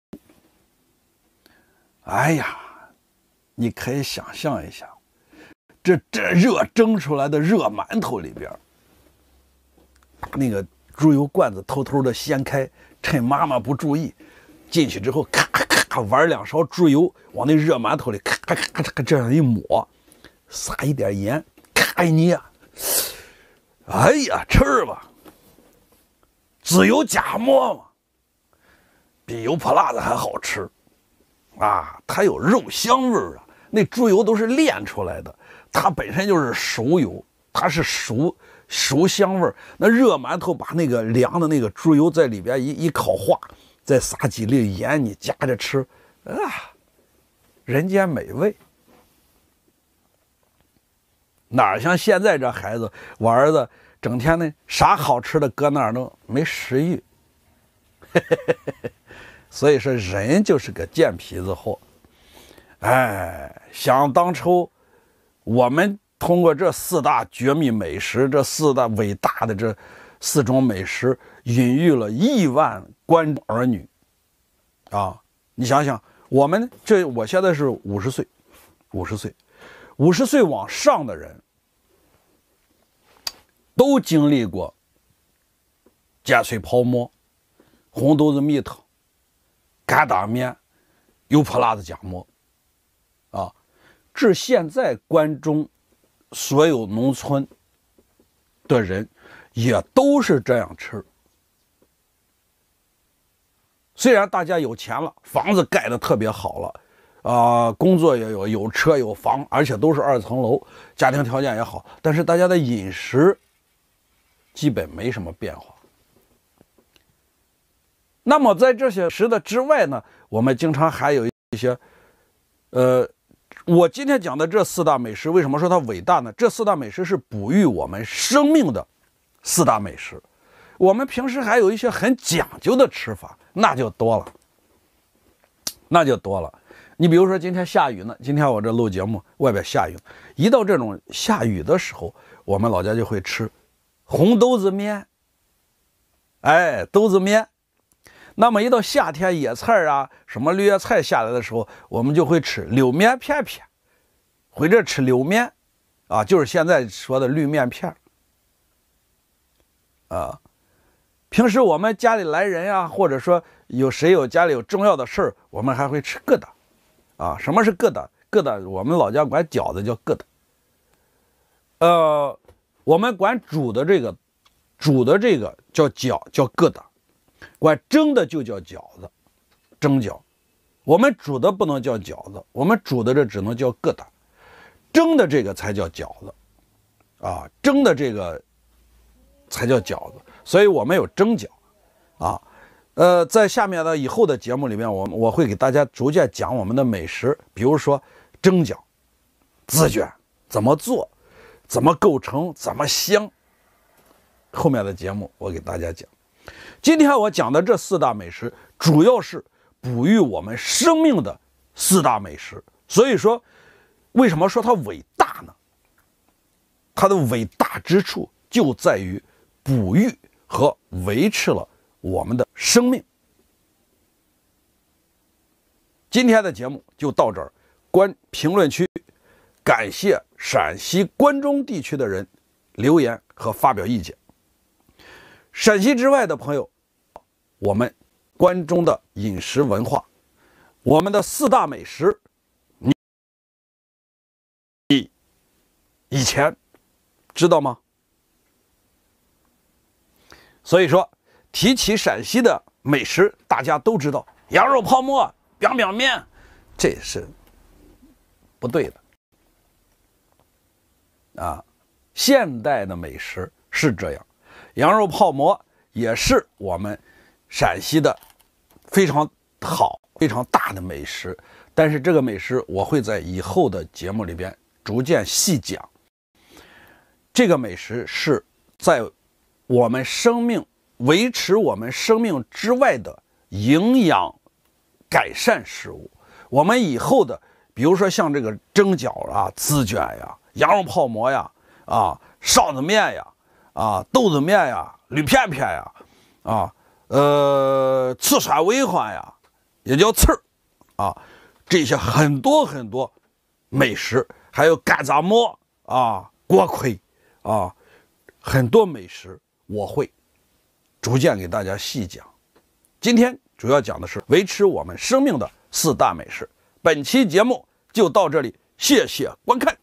哎呀，你可以想象一下，这这热蒸出来的热馒头里边，把那个猪油罐子偷偷的掀开，趁妈妈不注意，进去之后咔咔咔玩两勺猪油，往那热馒头里咔咔咔咔这样一抹，撒一点盐，咔一捏，哎呀，吃吧。自由夹馍嘛，比油泼辣子还好吃，啊，它有肉香味儿啊。那猪油都是炼出来的，它本身就是熟油，它是熟熟香味儿。那热馒头把那个凉的那个猪油在里边一一烤化，再撒几粒盐，你夹着吃，啊，人间美味。哪像现在这孩子，我儿子。整天呢，啥好吃的搁那儿都没食欲，所以说人就是个贱皮子货。哎，想当初，我们通过这四大绝密美食，这四大伟大的这四种美食，孕育了亿万观众儿女。啊，你想想，我们这我现在是五十岁，五十岁，五十岁往上的人。都经历过碱水泡馍、红豆子蜜汤、干打面、油泼辣子夹馍，啊，至现在关中所有农村的人也都是这样吃。虽然大家有钱了，房子盖得特别好了，啊、呃，工作也有，有车有房，而且都是二层楼，家庭条件也好，但是大家的饮食基本没什么变化。那么在这些食的之外呢，我们经常还有一些，呃， 我今天讲的这四大美食，为什么说它伟大呢？这四大美食是哺育我们生命的四大美食。我们平时还有一些很讲究的吃法，那就多了，那就多了。你比如说今天下雨呢，今天我这录节目，外边下雨，一到这种下雨的时候，我们老家就会吃红豆子面，哎，豆子面。那么一到夏天野菜啊，什么绿叶菜下来的时候，我们就会吃柳面片片，或者吃柳面，啊，就是现在说的绿面片，啊。平时我们家里来人呀、啊，或者说有谁有家里有重要的事儿，我们还会吃疙瘩，啊，什么是疙瘩？疙瘩我们老家管饺子叫疙瘩，呃，我们管煮的这个，煮的这个叫饺，叫疙瘩，管蒸的就叫饺子，蒸饺。我们煮的不能叫饺子，我们煮的这只能叫疙瘩，蒸的这个才叫饺子，啊，蒸的这个才叫饺子。所以我们有蒸饺，啊，呃，在下面的以后的节目里面，我我会给大家逐渐讲我们的美食，比如说蒸饺、紫卷怎么做，怎么构成，怎么香。后面的节目我给大家讲。今天我讲的这四大美食，主要是哺育我们生命的四大美食。所以说，为什么说它伟大呢？它的伟大之处就在于哺育和维持了我们的生命。今天的节目就到这儿，关评论区感谢陕西关中地区的人留言和发表意见。陕西之外的朋友，我们关中的饮食文化，我们的四大美食，你你以前知道吗？所以说，提起陕西的美食，大家都知道羊肉泡馍、biang biang面，这是不对的啊。现代的美食是这样，羊肉泡馍也是我们陕西的非常好、非常大的美食。但是这个美食我会在以后的节目里边逐渐细讲。这个美食是在我们生命维持我们生命之外的营养改善食物。我们以后的，比如说像这个蒸饺啊、紫卷呀、羊肉泡馍呀、啊臊子面呀、啊豆子面呀、铝片片呀、啊呃刺酸尾花呀，也叫刺儿啊，这些很多很多美食，还有干炸馍啊、锅盔啊，很多美食。我会逐渐给大家细讲。今天主要讲的是维持我们生命的四大美食。本期节目就到这里，谢谢观看。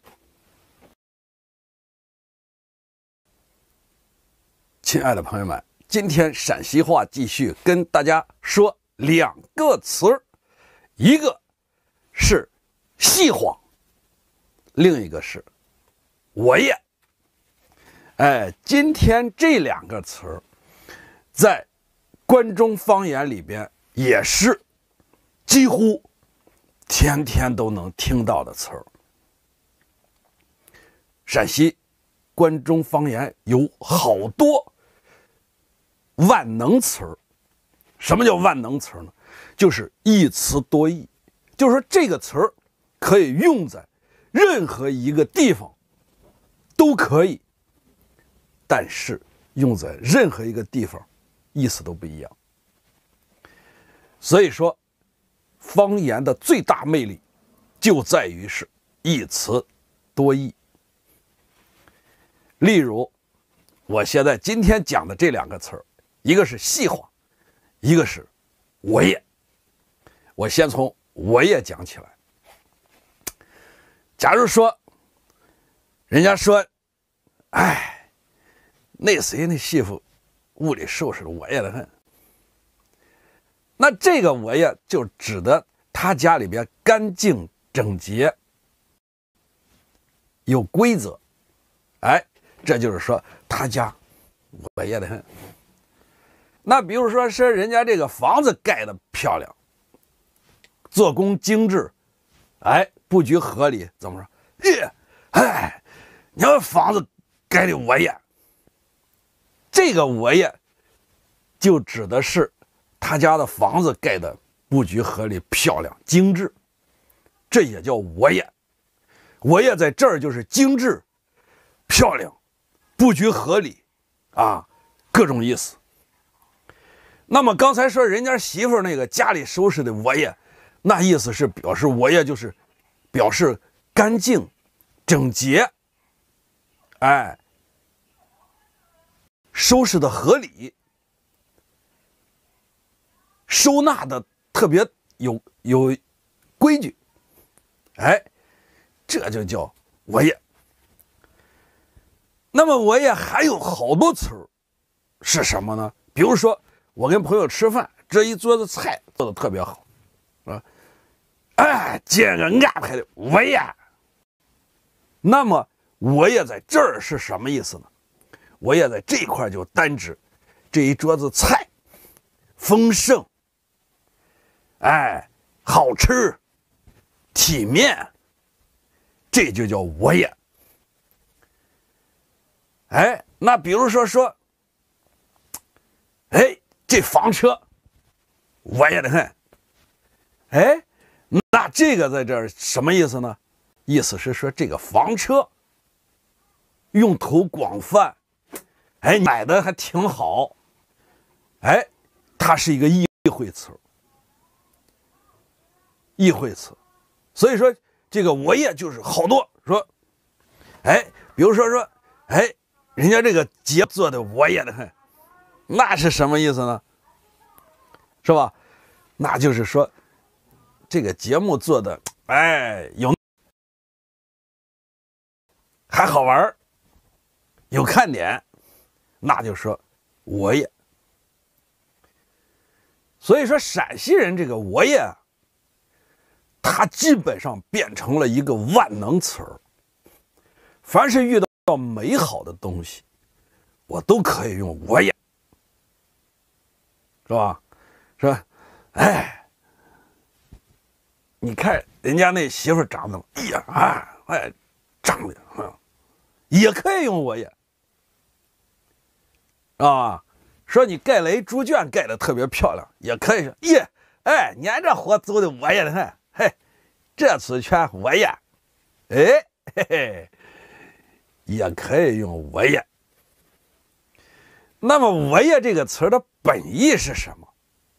亲爱的朋友们，今天陕西话继续跟大家说两个词儿，一个是细晃，另一个是我也。哎，今天这两个词儿，在关中方言里边也是几乎天天都能听到的词儿。陕西关中方言有好多万能词儿。什么叫万能词儿呢？就是一词多义，就是说这个词儿可以用在任何一个地方都可以。但是用在任何一个地方，意思都不一样。所以说，方言的最大魅力就在于是一词多义。例如，我现在今天讲的这两个词儿，一个是细晃，一个是我也。我先从我也讲起来。假如说，人家说，哎。那谁那媳妇屋里收拾的我也得很，那这个我也就指的他家里边干净整洁有规则，哎，这就是说他家我也得很。那比如说是人家这个房子盖的漂亮，做工精致，哎，布布局合理，怎么说？耶，哎，你要房子盖的窝业，这个窝业就指的是他家的房子盖的布局合理、漂亮、精致，这也叫窝业。窝业在这儿就是精致、漂亮、布局合理啊，各种意思。那么刚才说人家媳妇那个家里收拾的窝业，那意思是表示窝业就是表示干净、整洁，哎，收拾的合理，收纳的特别有有规矩，哎，这就叫窝业。那么窝业还有好多词儿，是什么呢？比如说我跟朋友吃饭，这一桌子菜做的特别好，啊，哎，这个安排的窝业。那么窝业在这儿是什么意思呢？窝业在这一块就单指这一桌子菜丰盛，哎，好吃，体面，这就叫窝业。哎，那比如说说，哎，这房车窝业的很，哎，那这个在这儿什么意思呢？意思是说这个房车用途广泛，哎，买的还挺好，哎，它是一个意会词，意会词，所以说这个窝业就是好多说，哎，比如说说，哎，人家这个节做的窝业的很，那是什么意思呢？是吧？那就是说这个节目做的，哎，有还好玩，有看点，那就说窝业。所以说陕西人这个窝业，它基本上变成了一个万能词儿。凡是遇到美好的东西，我都可以用窝业，是吧？是吧？哎，你看人家那媳妇长得，哎呀啊，哎，长得啊，也可以用窝业，啊，说你盖了一猪圈，盖的特别漂亮，也可以说，耶，哎，你这活走的窝业的很，嘿，这次全窝业，哎，嘿嘿，也可以用窝业。那么窝业这个词的本意是什么？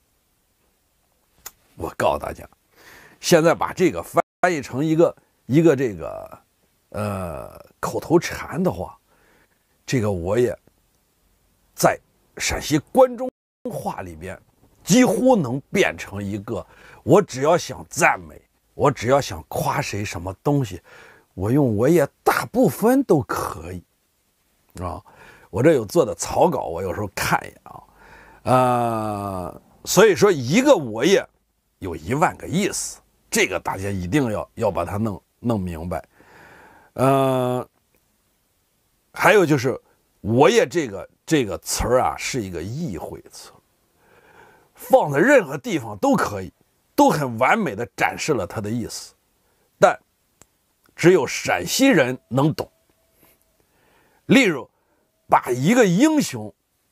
我告诉大家，现在把这个翻译成一个一个这个呃口头禅的话，这个窝业在陕西关中话里边几乎能变成一个，我只要想赞美，我只要想夸谁什么东西，我用窝业大部分都可以啊。我这有做的草稿，我有时候看一眼啊，呃，所以说一个窝业有一万个意思，这个大家一定要要把它弄弄明白。呃，还有就是窝业这个这个词儿啊，是一个意会词，放在任何地方都可以，都很完美的展示了它的意思，但只有陕西人能懂。例如，把一个英雄，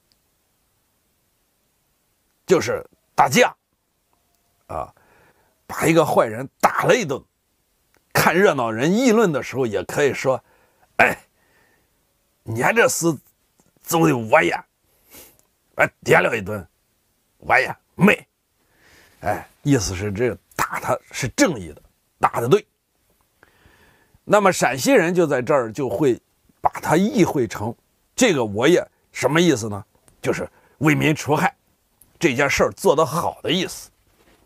就是打架啊，把一个坏人打了一顿，看热闹人议论的时候，也可以说，哎，你还这厮走的窝业，哎，点了一顿窝业没，哎，意思是这打他是正义的，打得对。那么陕西人就在这儿就会把它意会成这个窝业什么意思呢？就是为民除害，这件事儿做得好的意思。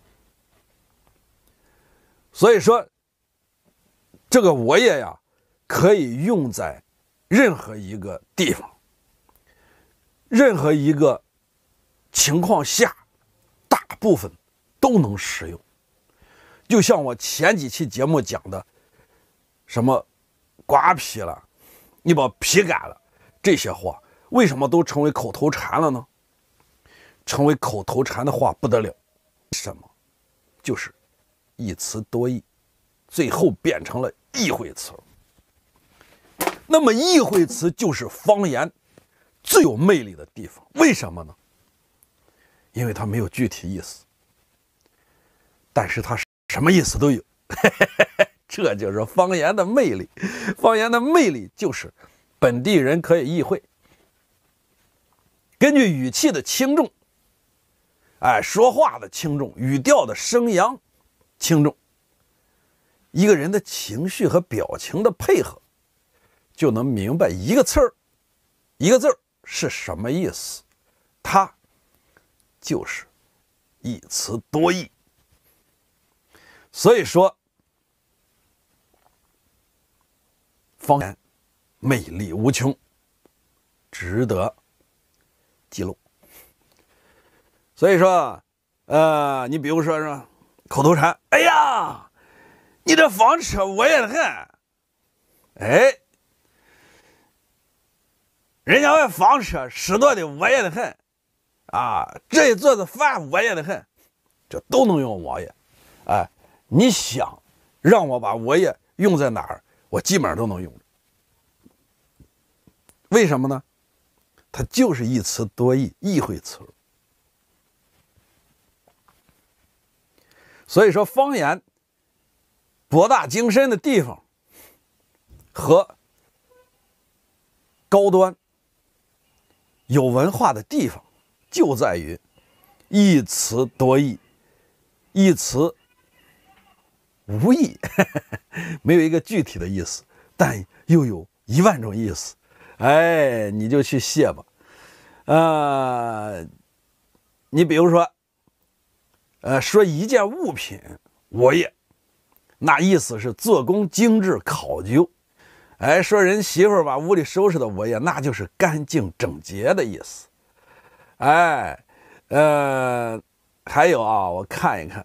所以说，这个窝业呀，可以用在任何一个地方，任何一个情况下，大部分都能使用。就像我前几期节目讲的，什么刮皮了，你把皮干了，这些话为什么都成为口头禅了呢？成为口头禅的话不得了，什么？就是一词多义。 最后变成了意会词。那么意会词就是方言最有魅力的地方，为什么呢？因为它没有具体意思，但是它什么意思都有。这就是方言的魅力。方言的魅力就是本地人可以意会，根据语气的轻重，哎，说话的轻重，语调的升扬轻重，一个人的情绪和表情的配合，就能明白一个词儿一个字儿是什么意思。它就是一词多义。所以说方言魅力无穷，值得记录。所以说呃，你比如说是口头禅，哎呀，你这房车我也很，哎，人家那房车拾掇的我也得很啊，这一桌子饭我也得很，这都能用我也。哎，你想让我把我也用在哪儿，我基本上都能用。为什么呢？它就是一词多义，意会词。所以说方言博大精深的地方和高端有文化的地方就在于一词多义，一词无义，没有一个具体的意思，但又有一万种意思。哎，你就去写吧。呃，你比如说，呃，说一件物品我也，那意思是做工精致考究。哎，说人媳妇把屋里收拾的我也，那就是干净整洁的意思。哎，呃，还有啊，我看一看。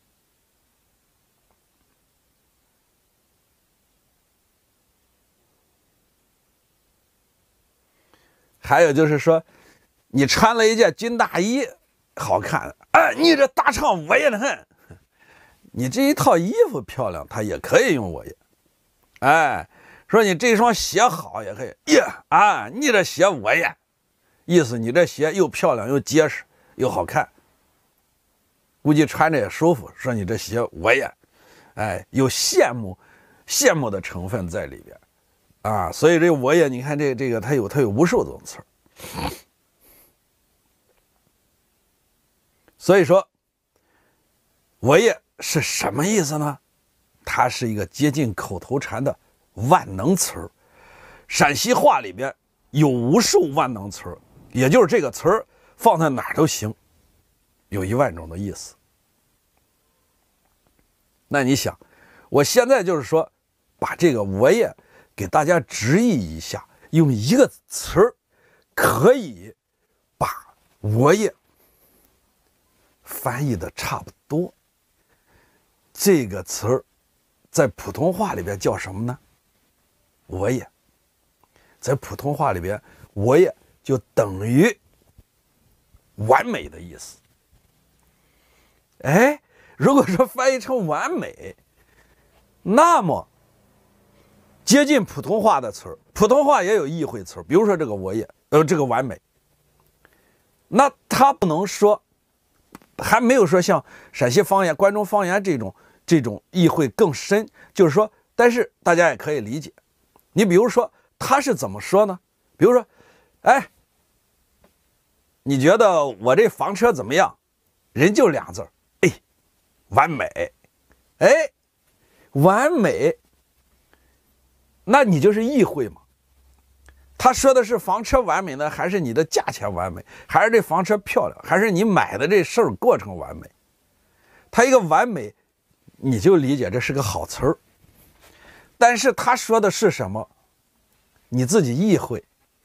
还有就是说，你穿了一件军大衣，好看，哎，你这大唱我也得很。你这一套衣服漂亮，它也可以用我也。哎，说你这双鞋好也可以，呀啊，你这鞋我也，意思你这鞋又漂亮又结实又好看，估计穿着也舒服。说你这鞋我也，哎，有羡慕羡慕的成分在里边。啊，所以这我也，你看这这个它有它有无数种词儿。所以说我也是什么意思呢？它是一个接近口头禅的万能词儿。陕西话里边有无数万能词儿，也就是这个词儿放在哪儿都行，有一万种的意思。那你想，我现在就是说把这个我也给大家直译一下，用一个词儿可以把我也翻译的差不多。这个词儿在普通话里边叫什么呢？我也。在普通话里边，我也就等于完美的意思。哎，如果说翻译成完美，那么接近普通话的词儿，普通话也有意会词儿，比如说这个我也，呃，这个完美，那他不能说，还没有说像陕西方言、关中方言这种这种意会更深，就是说，但是大家也可以理解。你比如说他是怎么说呢？比如说，哎，你觉得我这房车怎么样？人就俩字儿，哎，完美，哎，完美。那你就是意会嘛？他说的是房车完美呢，还是你的价钱完美，还是这房车漂亮，还是你买的这事儿过程完美？他一个完美，你就理解这是个好词儿。但是他说的是什么，你自己意会。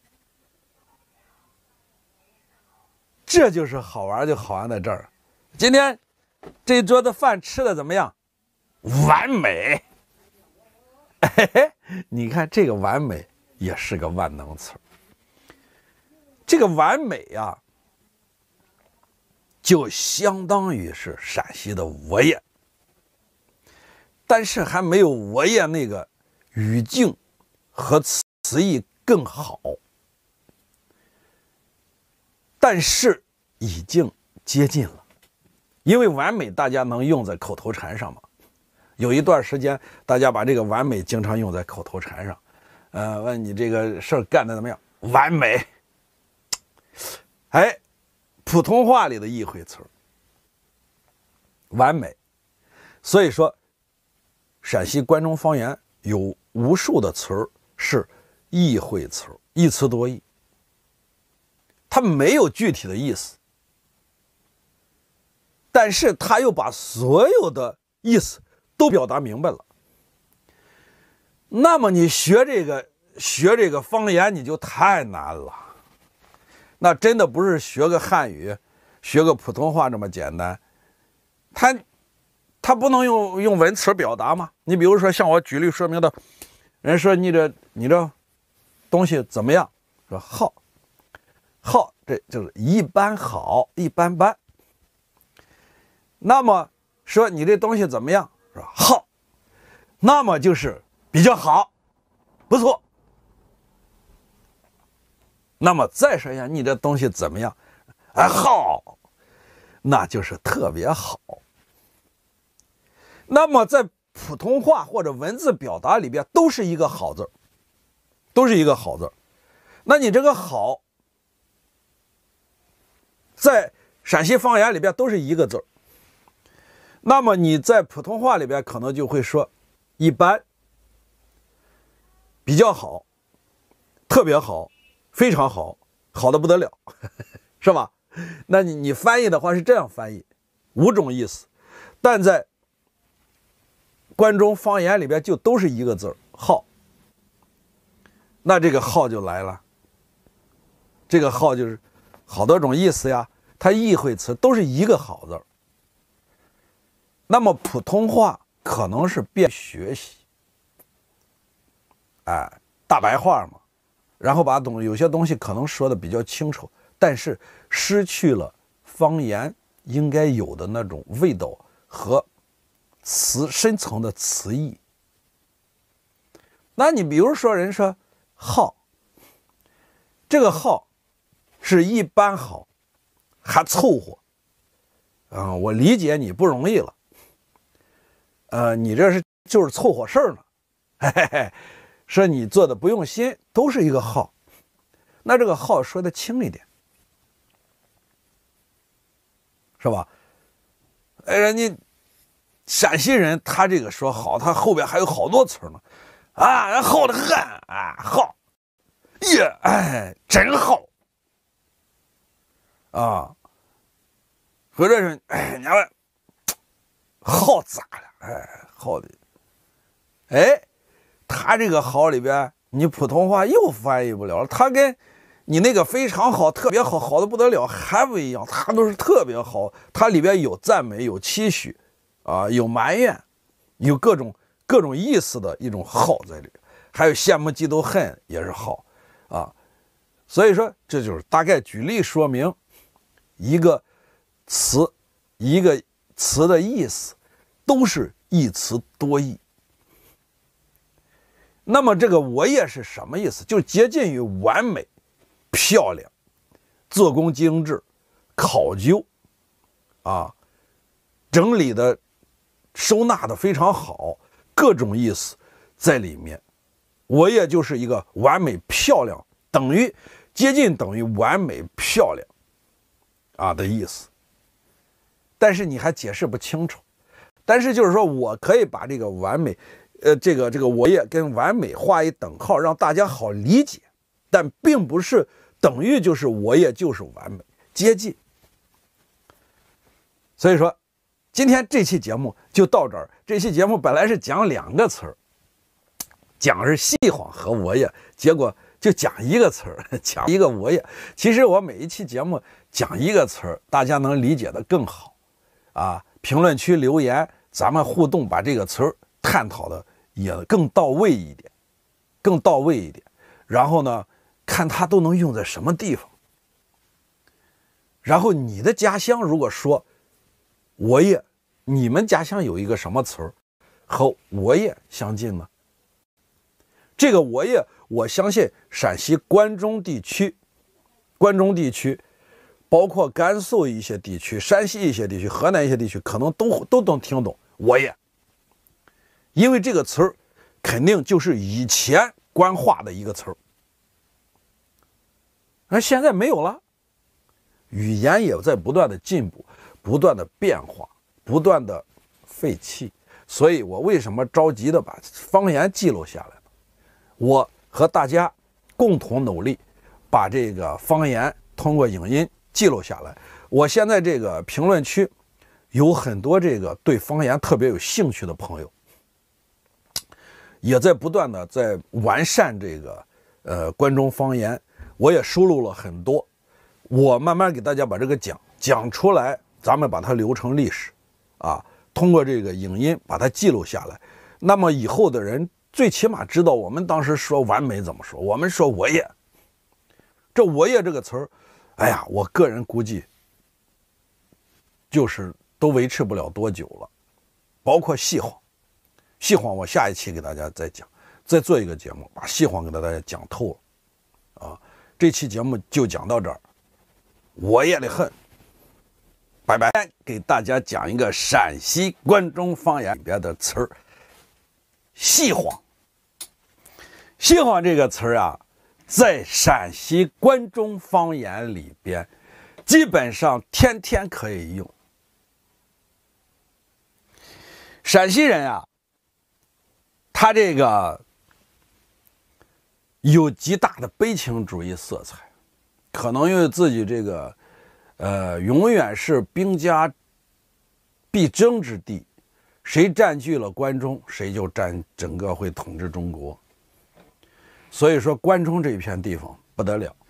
这就是好玩，就好玩在这儿。今天这一桌子饭吃的怎么样？完美。嘿嘿，你看这个完美也是个万能词。这个完美呀、啊，就相当于是陕西的我也。 但是还没有我也那个语境和词义更好，但是已经接近了。因为完美大家能用在口头禅上嘛，有一段时间大家把这个完美经常用在口头禅上，呃，问你这个事儿干得怎么样？完美。哎，普通话里的意会词儿，完美。所以说，陕西关中方言有无数的词儿是意会词儿，一词多义，它没有具体的意思，但是他又把所有的意思都表达明白了。那么你学这个学这个方言你就太难了，那真的不是学个汉语学个普通话这么简单，他他不能用用文词表达吗？你比如说像我举例说明的，人说你这你这东西怎么样，说好，好，这就是一般好，一般般。那么说你这东西怎么样，说好，那么就是比较好，不错。那么再说一下你这东西怎么样，哎好，那就是特别好。那么在普通话或者文字表达里边都是一个好字，都是一个好字。那你这个好在陕西方言里边都是一个字，那么你在普通话里边可能就会说一般、比较好、特别好、非常好、好的不得了，是吧？那你你翻译的话是这样翻译，五种意思，但在关中方言里边就都是一个字好。那这个好就来了，这个好就是好多种意思呀，它意会词都是一个好字。那么普通话可能是便学习，哎，大白话嘛，然后把东有些东西可能说的比较清楚，但是失去了方言应该有的那种味道和词深层的词义。那你比如说人说好，这个好是一般好，还凑合，嗯，我理解你不容易了，呃，你这是就是凑合事儿呢，嘿嘿嘿，说你做的不用心，都是一个好。那这个好说的轻一点，是吧？哎，人家陕西人他这个说好，他后边还有好多词呢，啊，好的很啊，好，耶，哎，真好，啊，或者是哎，你看，好咋了？哎，好的，哎，他这个好里边，你普通话又翻译不了了，他跟你那个非常好、特别好、好的不得了还不一样，他都是特别好，它里边有赞美、有期许，啊，有埋怨，有各种各种意思的一种好在里，还有羡慕、嫉妒、恨也是好，啊，所以说这就是大概举例说明一个词，一个词的意思都是一词多义。那么这个我也是什么意思？就接近于完美、漂亮、做工精致、考究，啊，整理的、收纳的非常好，各种意思在里面。我也就是一个完美漂亮，等于接近等于完美漂亮啊的意思。但是你还解释不清楚。但是就是说我可以把这个完美，呃，这个这个我也跟完美画一等号，让大家好理解，但并不是等于就是我也就是完美，接近。所以说，今天这期节目就到这儿。这期节目本来是讲两个词儿，讲是细谎和我也，结果就讲一个词儿，讲一个我也。其实我每一期节目讲一个词儿，大家能理解的更好啊。评论区留言，咱们互动，把这个词儿探讨的也更到位一点，更到位一点。然后呢，看它都能用在什么地方。然后你的家乡如果说我也，你们家乡有一个什么词儿， 和我也相近呢？这个我也，我相信陕西关中地区，关中地区，包括甘肃一些地区、山西一些地区、河南一些地区，可能都都能听懂我也，因为这个词儿肯定就是以前官话的一个词儿，而现在没有了。语言也在不断的进步，不断的变化，不断的废弃。所以我为什么着急的把方言记录下来呢？我和大家共同努力，把这个方言通过影音记录下来。我现在这个评论区有很多这个对方言特别有兴趣的朋友，也在不断的在完善这个呃关中方言。我也收录了很多，我慢慢给大家把这个讲讲出来，咱们把它留成历史啊。通过这个影音把它记录下来，那么以后的人最起码知道我们当时说完美怎么说。我们说我也，这我也这个词儿，哎呀，我个人估计就是都维持不了多久了。包括西黄，西黄我下一期给大家再讲，再做一个节目把西黄给大家讲透了啊。这期节目就讲到这儿，我也得恨。拜拜，给大家讲一个陕西关中方言里边的词儿，西黄。西黄这个词儿啊，在陕西关中方言里边，基本上天天可以用。陕西人啊，他这个有极大的悲情主义色彩，可能因为自己这个。呃，永远是兵家必争之地，谁占据了关中，谁就占整个会统治中国。所以说，关中这片地方不得了。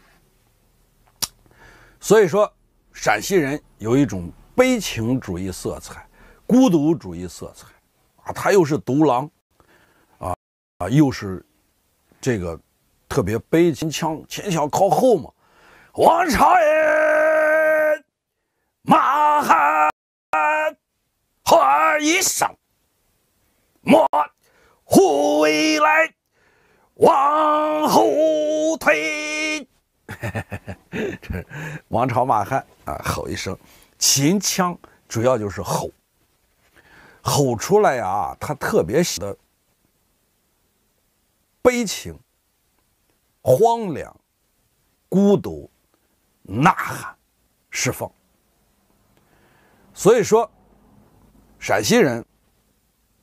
所以说，陕西人有一种悲情主义色彩、孤独主义色彩啊，他又是独狼啊啊，又是这个特别悲情腔，秦腔靠后嘛，王朝爷。马汉喝一声，莫回来，往后退。这王朝马汉啊，吼一声，秦腔主要就是吼，吼出来啊，他特别喜的悲情、荒凉、孤独、呐喊、释放。所以说，陕西人